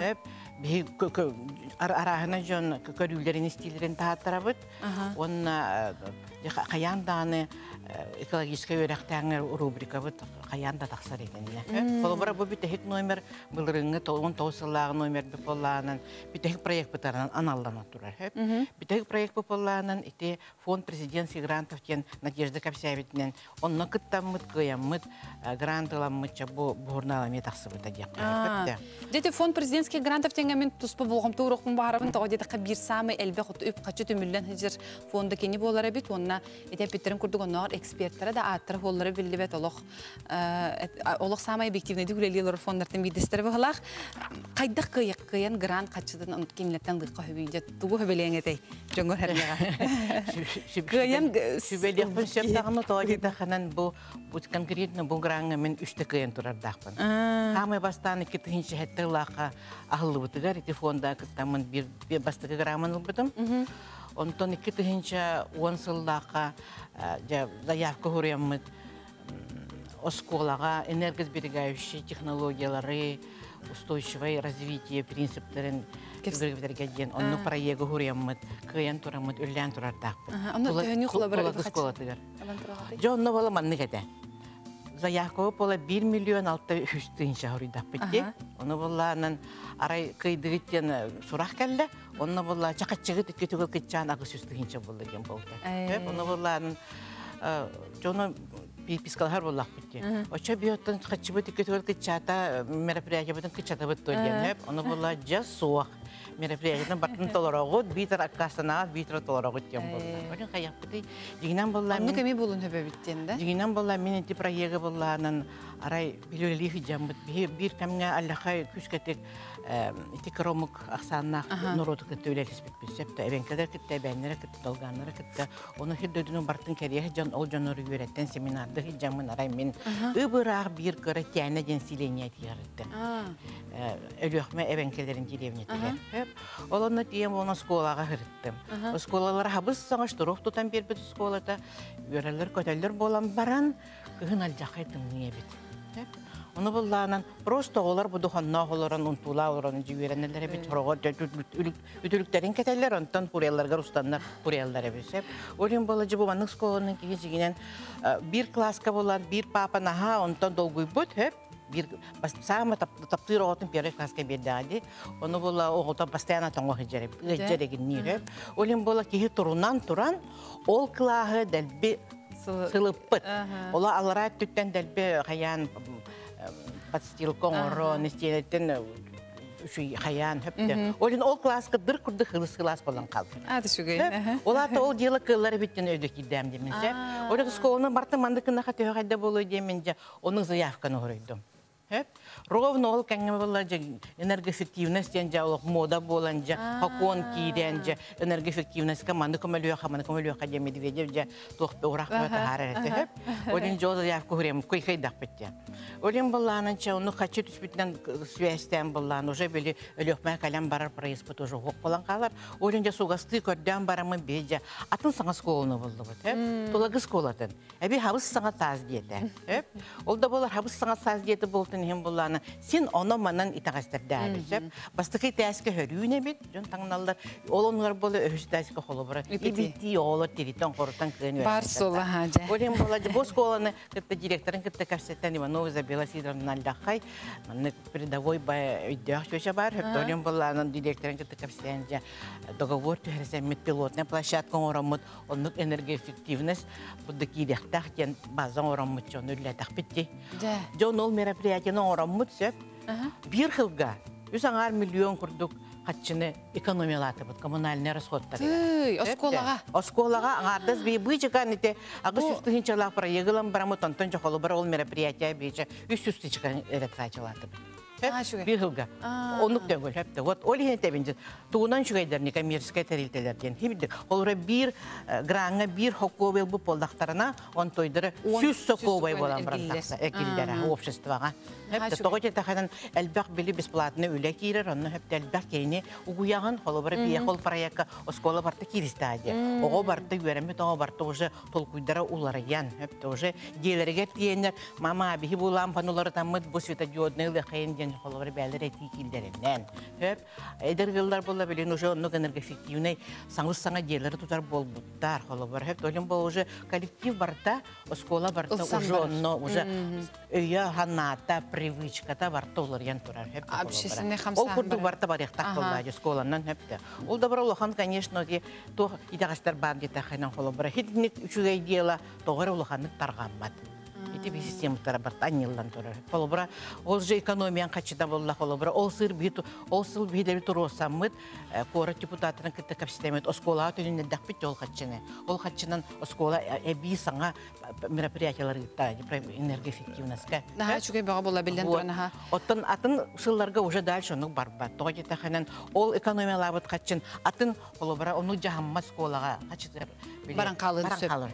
Арағына жон көрілерін стилерін тахаттара бұт. Онна қаян даны экологическая өрәқтәңір рубрика бұт қаян да тақсар еденлі. Қолыбыра бұл бітәхік номер бұлырыңы он тоғысылағы номер бұл болағынан бітәхік проект бұтарынан аналлана тұрар. Бітәхік проект бұл болағынан ете фонд президентский грантов кен Надежда Капсябетінен онны күттамыд, көямыд, грантыламыд бұл бұрналаме тақсы бұта деп. Деті фонд президентский грантов тенге мен тұспы болғымты ұрықпын бағарабын тоғы деді қабір самы әлбе құтты үп қачы түмілден хыжыр фонды кені болары бет, онына ете петтерін күрдік онығыр эксперттері да аттыры олары білді бет олық самы объективнеді үлелелер фондардың бейдестері бұғылақ. Қайдық қиық қиын грант қачыдың кенілеттен ғыққа хөбейді тұғы хөбелең етей жоңғыр әрмеға. Қиын... Шүбелеқпін сөптағыны тоғыда қанан бұл конкретно бұл граңы мен үшті қиын тұрардақпын. Қамы бастаны кетігінші әтті ұлаққа ағылы бұтығар, еті фонда күттамын бір бастығы грамын ұлбыдым. Онтон кетігінші он сыллаққа заявка ғұрыямыд осколаға энергосберегающие технологиялары, устойчивое развитие принциптерін кебіргідерге ден. Онны проегі ғұрыямыд, қиын тұрамыд, үллән тұрардақпын. Онны түйіні құлабыры қачы? Жонны болы манны кәді. Заявка пола bir milyon altta üç tınca hurida bitti. Onu bollanın aray kıydırıtken surak geldi. Onu bolla çakatçıgı tüketügü kıtçan ağız üstü tınca boldu gen boldu. Onu bollanın jonu bir psikolog bollak bitti. Oça biyotun çakatçıgı tüketügü kıtçata merapiraya butun kıtçata bitti gen hep. Onu bolla jas soğuk. мероприятиятын бартын толорогут, битер аккастанага, битер толорогут тем болла. Олин каяпты. Дигинен болла. Анну кеми болун хөбө биттен да? Дигинен болла мен эти проекты болланын арай билүлели хижамбыт. Бир камня аллахай күскетек ити кромук аксаннак нуроту көтөлелис битпесеп та эбенкелер китте бәннәре китте долганнары китте. Оны хиддөдүнүн бартын керие жан ол жанору үйрәттен семинарды хижамын арай мен ыбырак бир көрө тәне денсиление тиярытты. Өлөкмө эбенкелерин деревне тигән. Олонны тием оны школага кирттим. Школалар хабыз саңаштырып тутан бербит школада. Үрәләр көтәлләр болам баран кыгын алҗакайтым ния бит. Оны булланан просто олар бу доханна оларын унтула оларын җибәрәннәр бит хорога үтүлүктәрен кетәләр онтан курьяларга рустаннар курьяллар бисеп. Олин балаҗы бу аның школаның кигенен бир класска булган бир папа наха онтан долгуй бут хеп бир сама таптыр отын первый класска бердәди. Оны була огылта постоянно таңга җәреп, җәрегин нигә. Олин бала киһи турунан туран ол классы дәлби сылыппыт. Ола алара төттән дәлби хаян подстилкон оро нестиеттен шуй хаян хөптә. Олин ол класска дыр курды хылыс класс болан калды. Аты шугай. Олар ол дела кыллары биттен өйдө кидәм демесе. Олар школаны бартыманды кына хатыга хәдә булу деменҗә, оның заявканы горыйдым. Ровно ол кәңгәме булла энергоэффективность янҗа ул мода буланҗа, хакон кидәнҗа, энергоэффективность команда көмелү хаманы көмелү хәдә Медведев җа тохты урак тахарәте. Олин җоза я күрем, кой хайдак битте. Олин буллананча уны хачы түспитнән связьтән буллан, уже били өлөкмә калам барар происпыт уже хок булан калар. Олин җа сугасты көрдән барамы беҗа. Атын саңа школаны булды бит. Тулагы школатын. Әби хабыз саңа таз диете. Ул да булар хабыз саңа таз диете бултын һәм булланы. Син оны манан итагастырда бисеп. Бастыкы тәскә хөрүне бит. Җон таңналлар. Олонлар булы өстәскә холобра. Ибити олы теритон кортан кыны. Бар сола хаҗа. Олин булады бу школаны китте директорын китте кастеттан Иванова Изабелла Сидоровна Алдахай. Мен передовой бай идея шөшә бар. Олин булланын директорын китте кастенҗа договор төһәрсә мет пилотная площадка орамыт. Онлык энергоэффективность будды кидәхтәх кен базан орамыт җон үлләтәх битти. Җон ол мероприятияны орамыт сөп. Бир хылга жүз миллион курдук хатчыны экономиялаты бут коммунальный расходтар. Ой, осколага. Осколага аңардыз бей быйчыкан ите агыс үстү хинчалак пара егылам барамы тонтон жоколу бар ол мероприятия бейче үст үстү чыкан электрачылаты. Bir hılga. Onluk döngül hep de. Oli hente bence. Tuğunan şu kadarını kommersiye teriltelerden. Hibdik. Olara bir granga bir hokovel bu poldaktarına on toydere süs sokovay bolan brandaksa ekillere обществоға. Hep de toğut tahadan elbaq bili бесплатно үле кирер. Onu hep de elbaq keyni uguyagan olara bir hol parayaka oskola barta kiristadi. Oğo barta göreme toğo barta уже толкуйдара уларыян. Hep de уже geleriger diyenler mama bihi bulan panoları tamıt bu svetodiodnı хейнден холовар бәлдер әти килдереннән. Хөп, эдергеллар була белен уже онны энергоэффективный саңыз саңа делер тутар болбуттар холовар. Хөп, олен бу уже коллектив барта, школа барта уже онны уже өйә ханата привычката барта олар ян турар. Хөп, общественный хамсан. Ол курду барта бар яктак булды школаннан хөп. Ул да барулхан, конечно, ди то идагастар бар дита ханан холовар. Хитник үчүгәй дела тогыры улханны тарганмат. Эти системы тарабартан елдан турар. Холобра ол же экономиян качыда болла холобра. Ол сыр бит, ол сыл бидер бит росамыт, кора депутаттарын китте капситемет, оскола төнүнө дакпит ол качыны. Ол качынан оскола эби саңа мероприятиялар гитта, энергоэффективностька. Да, чугай бага болла билен турана. Оттан атын сылларга уже дальше ону барбат. Тоги таханан ол экономиялабыт качын атын холобра ону жахаммат школага качыдыр. Баран калын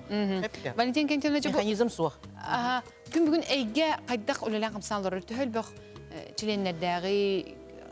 сөп. Валентин Кентемне жабо. Механизм сух. Ага, күн бүгүн эйге кайдак үлелен камсанлар төһөл бак членнердәги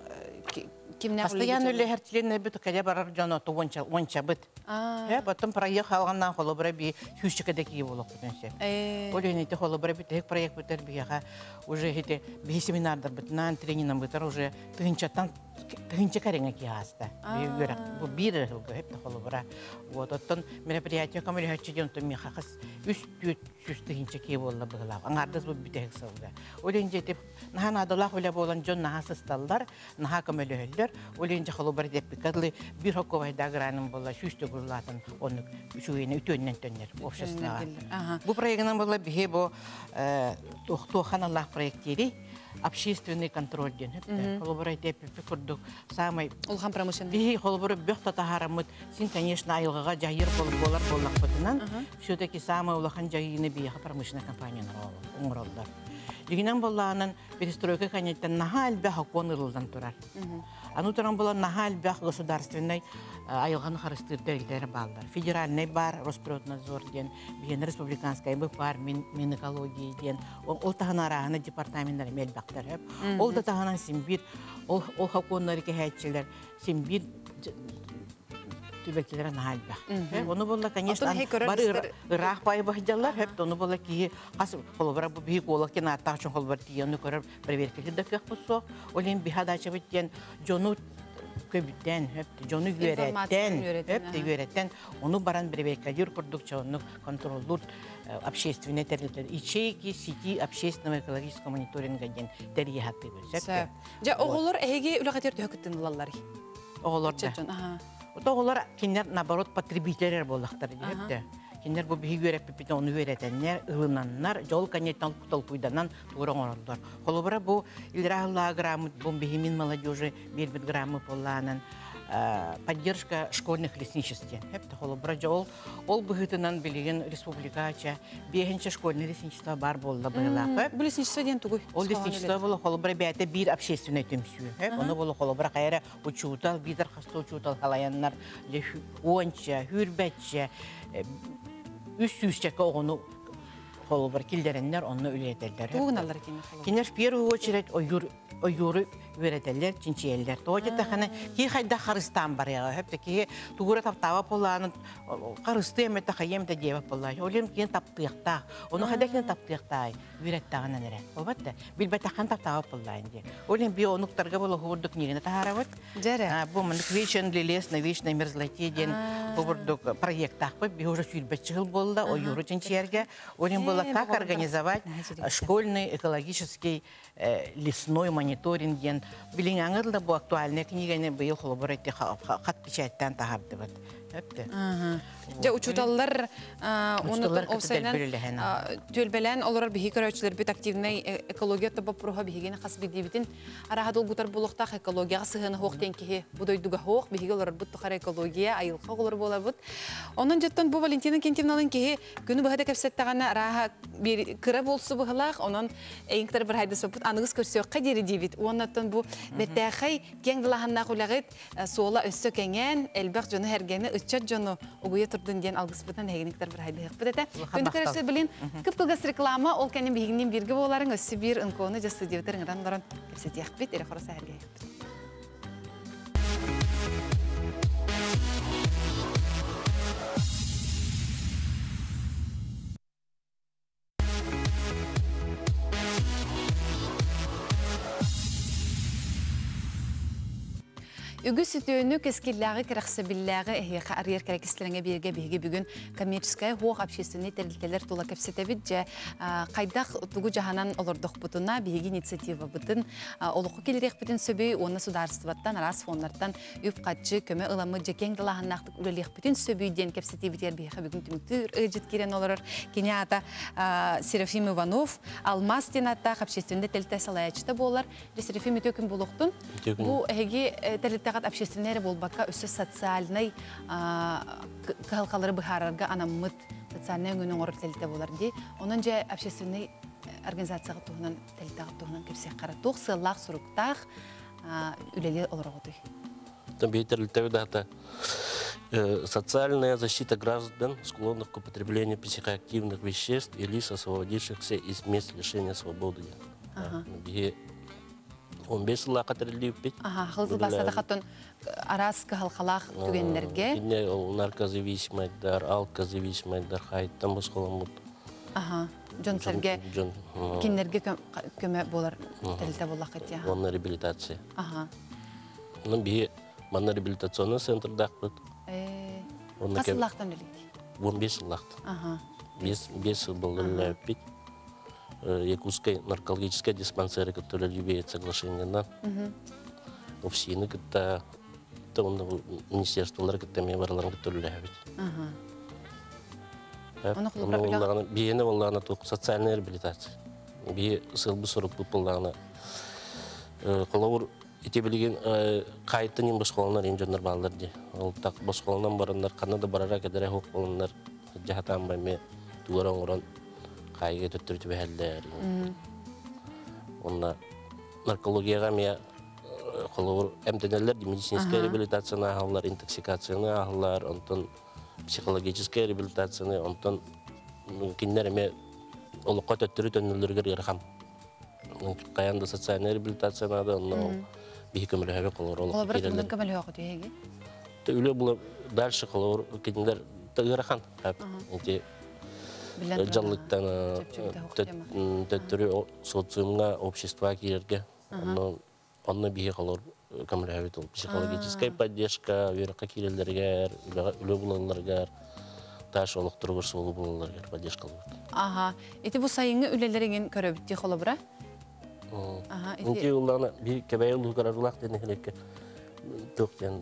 кимне постоянно үле һәр членнер бит кәдә барар җаны тугынча онча бит. Ә, потом проект алганнан холобра би хүчкәдәки булып бүтәнчә. Олене те холобра бит һәр проект битер бияга уже хите би семинардар битнан тренингнан битер уже тынчатан тынча каренге кияста. Бигәрәк бу бир һәп холобра. Вот оттан мероприятие камел һәчҗен то михахас үст үст тынча ки булла быгла. Аңардыз бу битек сылды. Олене те наһан адалах үлә булган җон наһас сталдар, наһа камел һәлләр. Олене холобра дип бикадлы бир хоковай даграным булла шүстө гурлатын оны шуйны үтөннән төннәр обществоға. Бу проектның булла бихе бу тохтоханаллах проекттери общественный контроль ден. Холобора тепе курдук самый Улхан промышленный. бихи холобора бөхта тахарамыт. Син, конечно, айылга жайыр болуп болар боллак бутынан. Все-таки самый улахан жайыны бияха промышленная компания оңролдар. Дигинен боллаанын перестройка канеттен наха әлбәх окон ырылдан турар. Ану туран болан наха әлбәх государственный айылганы харыстыр дәлдәре балдар. Федеральный бар, Росприроднадзор ден, биен республиканская бар, Минэкология ден, ол тахана арағаны департаменттер мәлбәктер хеп. Ол да таханан симбир, ол оконнары кехәтчелер, симбир түбәкеләре наха әлбәх. Оны болла, конечно, бары ырах бай бахдалар хеп, оны болла ки хас холбара бу бик олак кен аттачын холбар тияны көрөр проверкеге дә кех булса, олен бихадачы биттен жону көбүттен хеп, жону гөрәттен, хеп, гөрәттен, оны баран проверкалар продукцияны контроллур общественный территория, ячейки сети общественного экологического мониторинга ден терияты булса. Жа оголор эге үләгәтер төкөттен булалар. Оголор да. Оголор кинер наоборот потребителер булактар дип. Кинер бу биги görәп бит оны өйрәтәннәр, ылынаннар, жол канеттан толпуйданнан тураңордар. Холобра бу илрахла грамм бу бигимин молодежи бир-бир граммы полланан поддержка школьных лесничеств. Хепте холобра жол ол быгытынан билеген республикача бегенче школьный лесничество бар болла была. Бу лесничество ден тугуй. Ол лесничество было холобра бәте бир общественный төмсү. Хеп, оны было холобра кайра учутал, бидер хаста учутал халаяннар, онча, хүрбәтче үс жүзчәкә оғыны холобар килдереннер, оны үлетелдер. Туғыналар кені холобар? Кенер в первую очередь ойюры өретелер, чинчиелдер. Тоғыта қаны ки қайда қарыстан бар яға. Хепті ки туғыра таптава поланы, қарысты әметі қайемді дева полай. Олем кен таптықтақ. Оны қайда кен таптықтақ үйреттағынан әрі. Олбатты, білбәтіқан таптава полайынде. Олем би онықтарға болы ғырдық неріне тағарават. Жәрі? Бұл мұндық вечен лелес на вечной мерзлоте ден ғырдық проекттақ бы, би уже сүйілбәтші ғыл болды, ойюры чинчиерге. Олем было как организовать школьный экологический лесной мониторинг. Билин аңырда бу актуальная книга не быйыл холоборайты хат печаттан тахарды бат. Жа учуталлар онутан овсайнан төлбелен олар биһи көрөчүлөр бит активный экология таба проха биһиген хас бидибитин арахадыл бутар булуктак экологияга сыгыны хоктен кихи будойдуга хок биһиге олар бут тахар экология айылка олар болар бут. Онун жаттан бу Валентина Кентьевналын кихи күнү бахада кепсеттагана араха бир кыра болсу быхлак онун эйинктер бир хайдыс бут аныгыз көрсөккө дери дибит. Оннан бу беттахай кең дылаханна кулагыт сола өссө кеңен элбак жону хергени ыччат жону угуя турдун ден алгысбытан хегиниктер бир хайдык бит эте. Күндү көрөсө билин кып-кылгас реклама ол кенен бигинин бирге боларың өссө бир ынкону жасы дебитер ыңран кепсетиях бит эре хораса херге. Үгіс үтөөнү кескилләгы кирахсабилләгы эхиха арьер керекистереңе бирге биге бүгүн коммерческая хоқ общественный терилтелер тула кепсетебит же кайдах тугу жаһанан олордох бутуна биге инициатива бутун олоку келерек бутун сөбөй оны сударстваттан арас фондардан үп катчы көмө ыламы жекең дылаханнактык үлелек бутун сөбөйден кепсетебитер биге бүгүн түмүктүр ыжыт кирен олорор кенята Серафим Иванов Алмаз тенатта общественный терилте салаячта болар Серафим төкүн болуктун бу эхиги терилте общественный болбакка өсө социальный калкалары быхарарга анаммыт социальный өңүнүн ору телте болар ди. Онун же общественный организацияга тугунан телтага тугунан кепсек кара тук сыллак суруктак үлели олороготуй. Табиетерлитеви дата социальная защита граждан, склонных к употреблению психоактивных веществ и лиц, освободившихся из мест лишения свободы. он беш жылға қатырылып бет. Аха, хылзыл басада қатын араска халқалақ түгенлерге. Кине ол наркозависимайдар, алкозависимайдар, хайттан босқаламыд. Аха, жонсерге кинлерге көмі болар тәліті болақ әтия. Онна реабилитация. Аха. Оның бейі манна реабилитационный центрдақ бұд. Қасылақтан өлейді? он беш жылақтан. Аха. бес жыл бұл өліп бет. Якутской наркологической диспансеры, которые являются соглашением, офсины, это министерство, которые варлан, которые лявят. Биене воллана только социальная реабилитация. би сылбы сорок бұпылдағына. Қолауыр ете білген қайыттын ең босқоланар ең жондар балдар де. Ол тақ босқоланан барандар, қанада барара кәдірі хоқ боландар, жағатан бәме туғаран ұран қайыға төттірті бәлдер. Онна наркологияға мия қолауыр әмтенелер, медицинская реабилитацияны ағалар, интоксикацияны ағалар, онтын психологическая реабилитацияны, онтын кеннер әме олыққа төттірі төнілдергер ғырқам. Қаянды социальная реабилитация надо, но бихи көмілі қолауыр олыққа Қолабырат мұндан көмілі оғы дейеге? Үлі бұл дальше қолауыр кеннер ғырқан. Жаллықтан төттірі социумға, общества керерге. Онны бихи қолауыр көмілі әвет ол. Психологическая поддержка, веріққа керелерге, үлі бұлаларга, таш олық тұрғыр солы бұлаларга поддержка олыр. Аха. Эти бұл сайыңы үлелеріңін көрөбітті қолабыра? Инте уллана би кебей улу карарлах дене хелекке токтен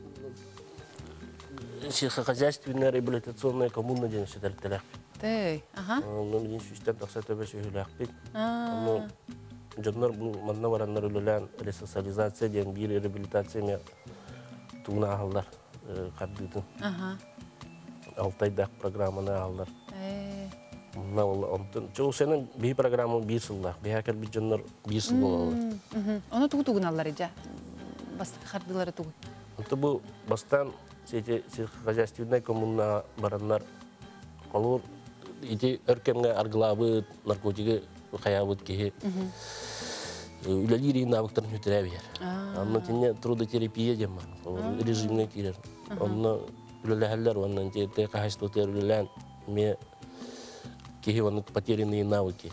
сельскохозяйственная реабилитационная коммуна ден сетертелек. Тей, ага. Ну мен сүстен такса төбөс үлелек бит. Ну жоннор бу манна бараннар үлелен ресоциализация ден бир реабилитация ме туна алдар кабдытын. Ага. Алтайдак программаны алдар. На ол онтон чоо сенен би программа бир жылда биякер би жоннор бир жыл болалы. Оны тугу тугун аллар эже. Бастык хардылары тугу. Онто бу бастан сете сельскохозяйственная коммуна бараннар колур ити өркемге аргылабы наркотиги хаябыт ки. Үлелири навыктарын өтөрө бер. Анны тине трудотерапия дем бар. Режимне кирер. Онны үлеләһәлләр оннан те кахайство терүлән ме какие потерянные навыки,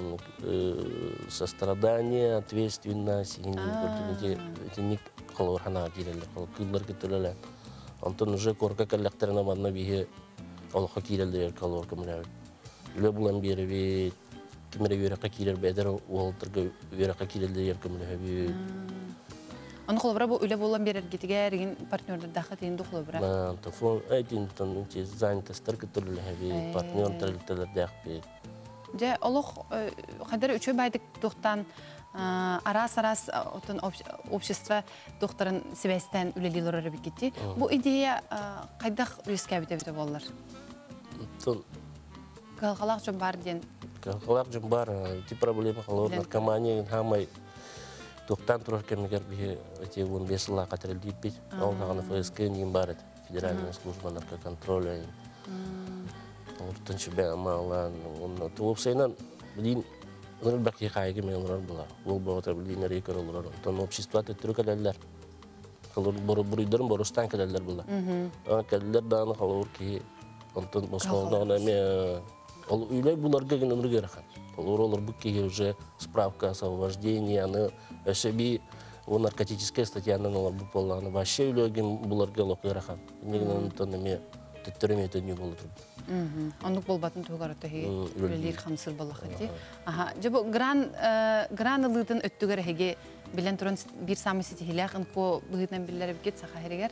сострадание, ответственность, это не колорхана кирелле, колор китерле. Антон уже корка коллекторна манна бие, олха кирелле колор камлявит. Лебулан бирви, кимере вера кирел бедер, уолтерга вера кирелле камлявит. Аны колобра бу үле болан берер гитигерин партнердер дахат инде колобра. На телефон один тон чи занятостар китерле хаби партнер телтелер дахпи. Же олох хадер үчө байдык токтан арас-арас отон общество докторын Себастьян үлелилер арабы китти. Бу идея кайдах рискә бите боллар. Тон Галгалак жон бар ден. Галгалак жон бар, ти проблема халор наркомания хамай Тоқтан тұрар кемегер бе эти он бес ла катрел диппит, он на ФСК не барет, федеральная служба наркоконтроля. Он танчебе мала, он туопсейнан блин, он баки хайги мелрар была. Ол бата блин рекор олрар. Тон общество те трукалалар. Халор боро буридерм боростан калалар была. А калалар дан халор ки он тон босхолдан ме ол үйлей буларга ген өмргө рахан. Олар олар букки уже справка о освобождении, она ошиби у наркотическая статья на нолар бупола, она вообще үйлеген буларга локы рахан. Негнен тонами теттерме это не было трудно. Ондук болбатын тугары тохи үлелер хамсыл балахати. Аха, жабо гран гран лытын өттүгөр хеге билен туран бир самысы тихилак инко быгытнан биллер бигет саха херегер.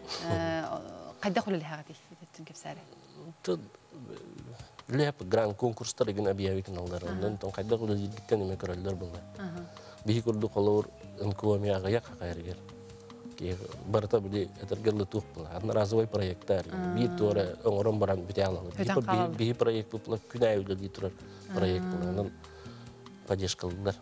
Кайда хулел хагати деттин кепсаре. Тут леп гран конкурстар ген объявить налдар. Ондан тон кайда хулел гиттен эме көрөлдөр булды. Бихи курду колор инко мияга як хагайргер. Барта били этергерлы тух була. Адна разовой проекттар. Бир тора оңорон баран бите алалы. Бихи проект була күнай үлди турар проект була. Анан поддержка кылдылар.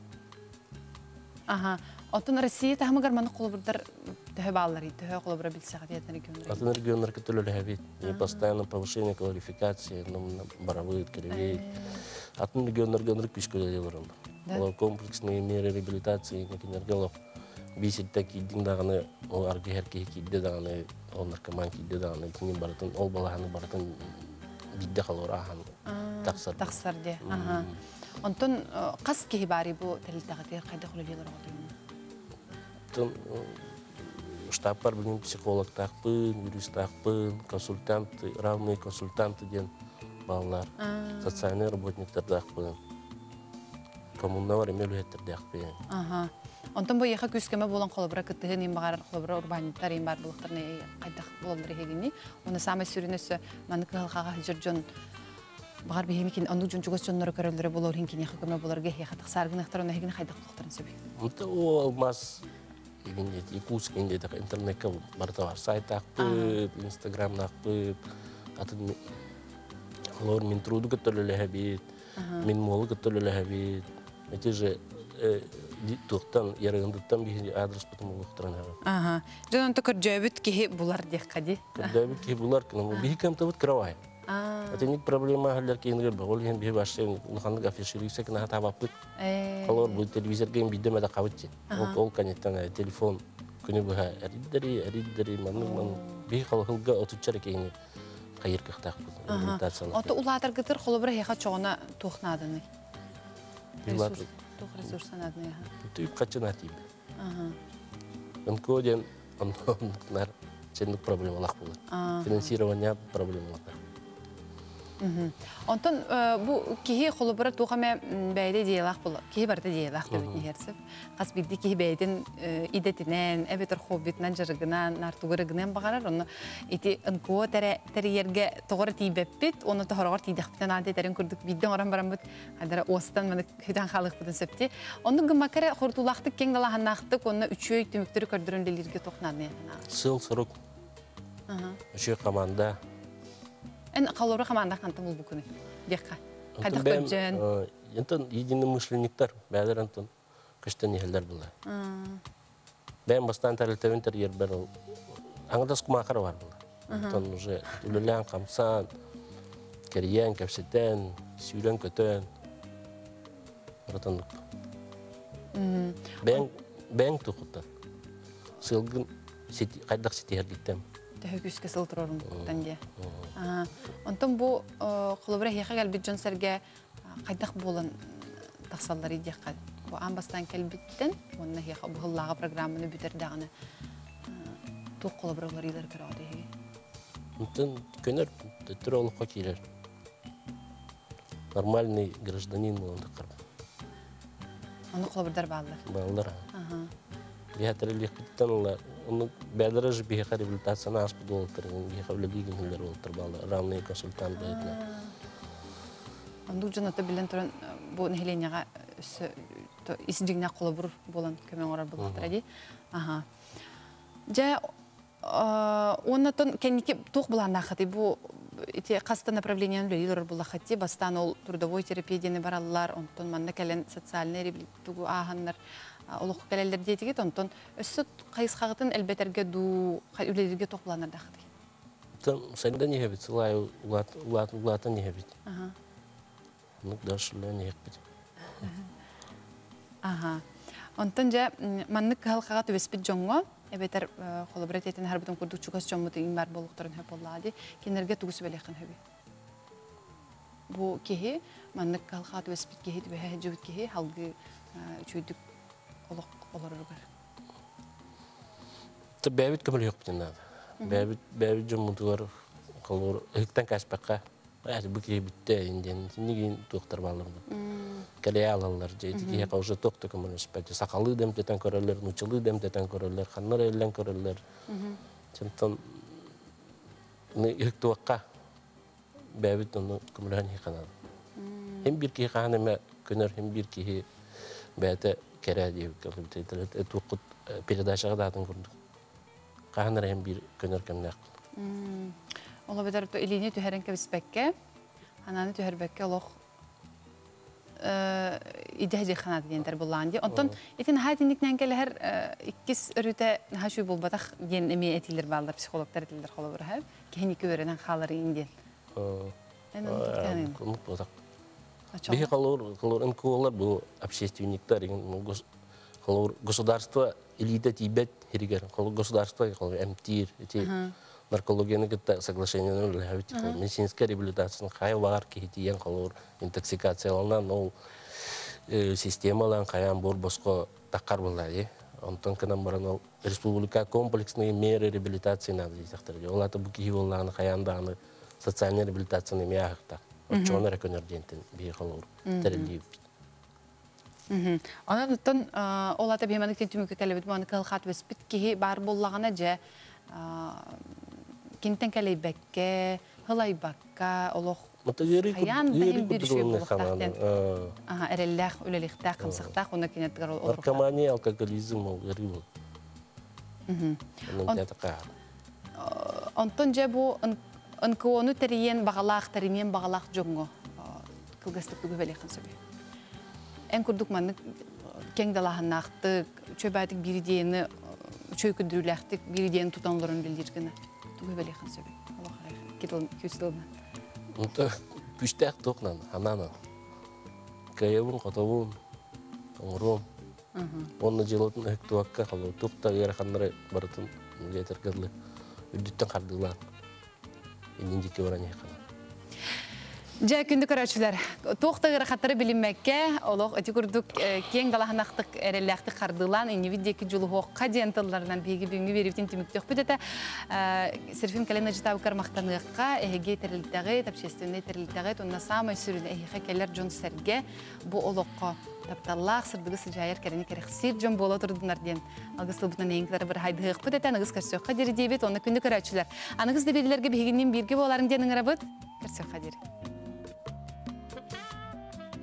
Аха. Отун Россия тахмагар маны колбурдар төһө баллары, төһө колбура билсәгә диетен регионнар. Атын регионнар көтөлөр хәбит. Не постоянно повышение квалификации, нам барабыт кереви. Атын регионнар гөнрүк күч көлөдөлөр. Ол комплексные меры реабилитации, накенергелок. Бисит таки диндаганы ол аргы херке кидде даганы ол наркоман кидде даганы тинин баратын ол баланы баратын бидде калор ахан таксар таксар де. Аха. Онтон кас ки бари бу телтагы кайда хулелер отун. Тон штаб бар билин психолог такпын, юрист такпын, консультант, равный консультанты ден балалар, социальный работниктер такпын. Коммунавар эмелүеттер такпын. Аха. Онтон бу яха күскеме болон колбура кытыгын им багар колбура урбанитар им бар булыктарны кайда болдыр хегини. Уны самай сүрүнөсө маны кылгага жыржон Бағар бейгенекин анду жүнчугос жоннору көрөлөрө болор хинкине хакыма болорга хиятак саргынактар оны хигин хайдак токтарын сөбү. Мынта ол алмаз игинде икус кинде да интернетке барда бар сайт акты, инстаграм акты, атын лор мин труду көтөлөлө хабит, мин молу көтөлөлө хабит. Эти же токтан ярыгындыктан бир адрес потом улуктаран хабит. Ага. Жон токор жөбүт ки булар деккади. Жөбүт ки булар кына бир кемте бут кровай. Это не проблема, халлер кейнгер багол ген бир башын улханга афиширисек на табапты. Колор бу телевизорга бидеме да кабытчы. Ол ол канеттан телефон күнү буга эриддери эриддери маны ман бир халга отучар кейни кайыр кыктак реабилитациялар. Ото улатар гытыр холобра хеха чогона тухнадыны. Ресурс тух ресурсанадны. Түйүп качынатып. Ага. Онкоден оннар чендик проблемалар болот. Финансирование проблемалар. Онтон бу кихи холобра тухаме бәйде диялак болот. Кихи барда диялак деп нехерсеп. Кас бидди кихи бәйден идетинен, эбетер хоббитнан жарыгынан, нартугырыгынан багарар. Оны ити онко тере терьерге тогора тибеппит, оны тохоргор тидехтен аде терен күрдүк бидден оран барамбыт. Адара остан мен хүтан халык бүтүн септи. Оны гымакара хортулакты кең далаханакты, оны үчөй түмүктөрү көрдүрөн делирге токнады. Сыл сырык. Ага. Үчөй команда. En kalori команда кантым бул бүкүнү. Декка. Кайдак көжөн. Ентен единомышленниктер, бәдер антон көштөн елдер булар. Бәм бастан тарилтевен терьер бер. Аңдас кумакар бар булар. Антон уже үлелән камсан, кериян кепсетен, сүйлән көтөн. Ратандык. Бәң бәң тукута. Сылгын сети кайдак сети хәрдиттем. Högüske sıltırorun tende. Ondan bu kolobra hiyaka gelbit jonsarga qaydak bolan taqsallary diqqat. Bu ambastan kelbitten, onna hiyaka bu hıllaga programını bitirdigini. Tu kolobralar iler kiradi. Ondan köner törolukka kirer. Нормальный гражданин болонда кырып. Аны колобрдар балдар. Балдар. Ага. Биһатерлик биттен улар. Оны бәдәре же биһа реабилитацияны аспыд болтыр. Биһа үлелигенләр болтыр балдар. Равный консультант булды. Андук җанаты белән торын бу нехленияга исинҗигнә колобр болан көмәң орар булдыр ди. Ага. Жа оннан кеники тук буланда хати бу эти каста направлениялар белер була хати бастан ол трудовой терапияны бараллар, онтон манна келен социальный реабилитацию аганнар олук келелер дейтиге онтон өссөт кайсыгатын элбетерге ду үлелерге топланыр да хати. Там сәндә не хәбит, сылай улат улат улат не хәбит. Ага. Ну дашлы не хәбит. Ага. Онтон жа манны халкага төбеспит жоңго Эбетер коллаборативтен һәр бүтән күрдүк чугас җоммыты имбар булыктырын һәп булады. Кинергә тугыс беләкән һәби. Бу кеһи манны калхат веспит кеһи бе һәҗүт кеһи халгы чөйдүк олык оларыгыр. Табәбит кемел юк битен. Бәбит бәбит җоммытылар калыр эктән каспакка. Аяты бу кеһи битте инден нигин доктор балым. Калиалалар җитки яка уже токты кемел спәте сакалы дем тетен көрәләр, нучылы дем тетен көрәләр, ханнар эллән көрәләр. Чөнтон не ихтуакка бәбит аны кемелән хиканады. Һәм бир ки ханеме көнер һәм бир ки бәте керә дип калып эт вакыт передачага датын күрдүк. Ханнар һәм бир көнер кемнәк. Ола бедер то илине төһәрен кебеспәккә, ананы төһәрбәккә лох идея ханат дендер буланды. Онтон этин хатинникнән келәр иккис өрүтә хашу булбатах ген эме этилер балдар психологтар этилер холобыр һәм кени күрәнән халары инден. Әнә тоткан. Кому потак. Бихи калор калор энколар бу общественниктар ген калор государство элита Тибет хиригер. Калор государство калор эмтир эти наркологияны гетта соглашениены ләбит. Медицинская реабилитация хай бар ки тиян калор интоксикациялардан ол системалан каян бор боско таккар булды. Онтон канан баран республика комплексный меры реабилитации надо дисектор. Олата бу ки болланы каянданы социальный реабилитацияны мягта. Очона реконердентен би калор терелип. Мм. Анан олата беманыкten түмүккө келебит, маны калхат веспит ки бар боллагана же Кинтен калайбакка, халайбакка, олох Хаян бәйім бір үші болықтақтен. Әрелләқ, өлеліктақ, қымсықтақ, оны кенеттігер олырықтақ. Наркомания, алкоголизм ол ері бол. Онтон же бұл ынкуону тәрейен бағалақ, тәрейнен бағалақ жоңғы кылгастық түгі бәлеқін сөбе. Ән күрдік манны кеңдалағынақтық, чөбәдік бірдейіні, чөй күндіріләқтік бірдейіні тұтанларын білдергіні түгі бәлеқін сөбе. Аллах арайық, кетілін көстілінен. Унта күштәк тоқнан, ханана. Каябын, қатабын, оңырым. Оны жылытын өктуаққа қалу. Тұқта ғарақанлары барытын жетіргірлі. Үдіттен қардылан. Ендендеке баран еқана. Жа күнді көрәтшілер. Тоқта ғарақаттары білінмәкке, олық өте күрдік кең далағынақтық әреләқтік қардылан, иневидекі жылы хоққа дейінтыларынан бейгі бейінгі беріптен теміктіқ бөдеті. Серфин калена житабы кармақтаныққа, әйге тәріліктәғі, тапшестенне тәріліктәғі, онна самай сүрін әйге кәлер жон сәрге, бұл олыққа тапталлақ, сырдығы сылжайыр кәріне кәріқ сир жон бола тұрдынар ден. Алғыз сылбытынан еңгілері бір хайдығық бөдеті, анығыз кәрсеуққа дері дейбет, оны күнді көрәтшілер. Анығыз да белілерге бейгінен бірге боларын денің арабыд, кәрсеуққа дері.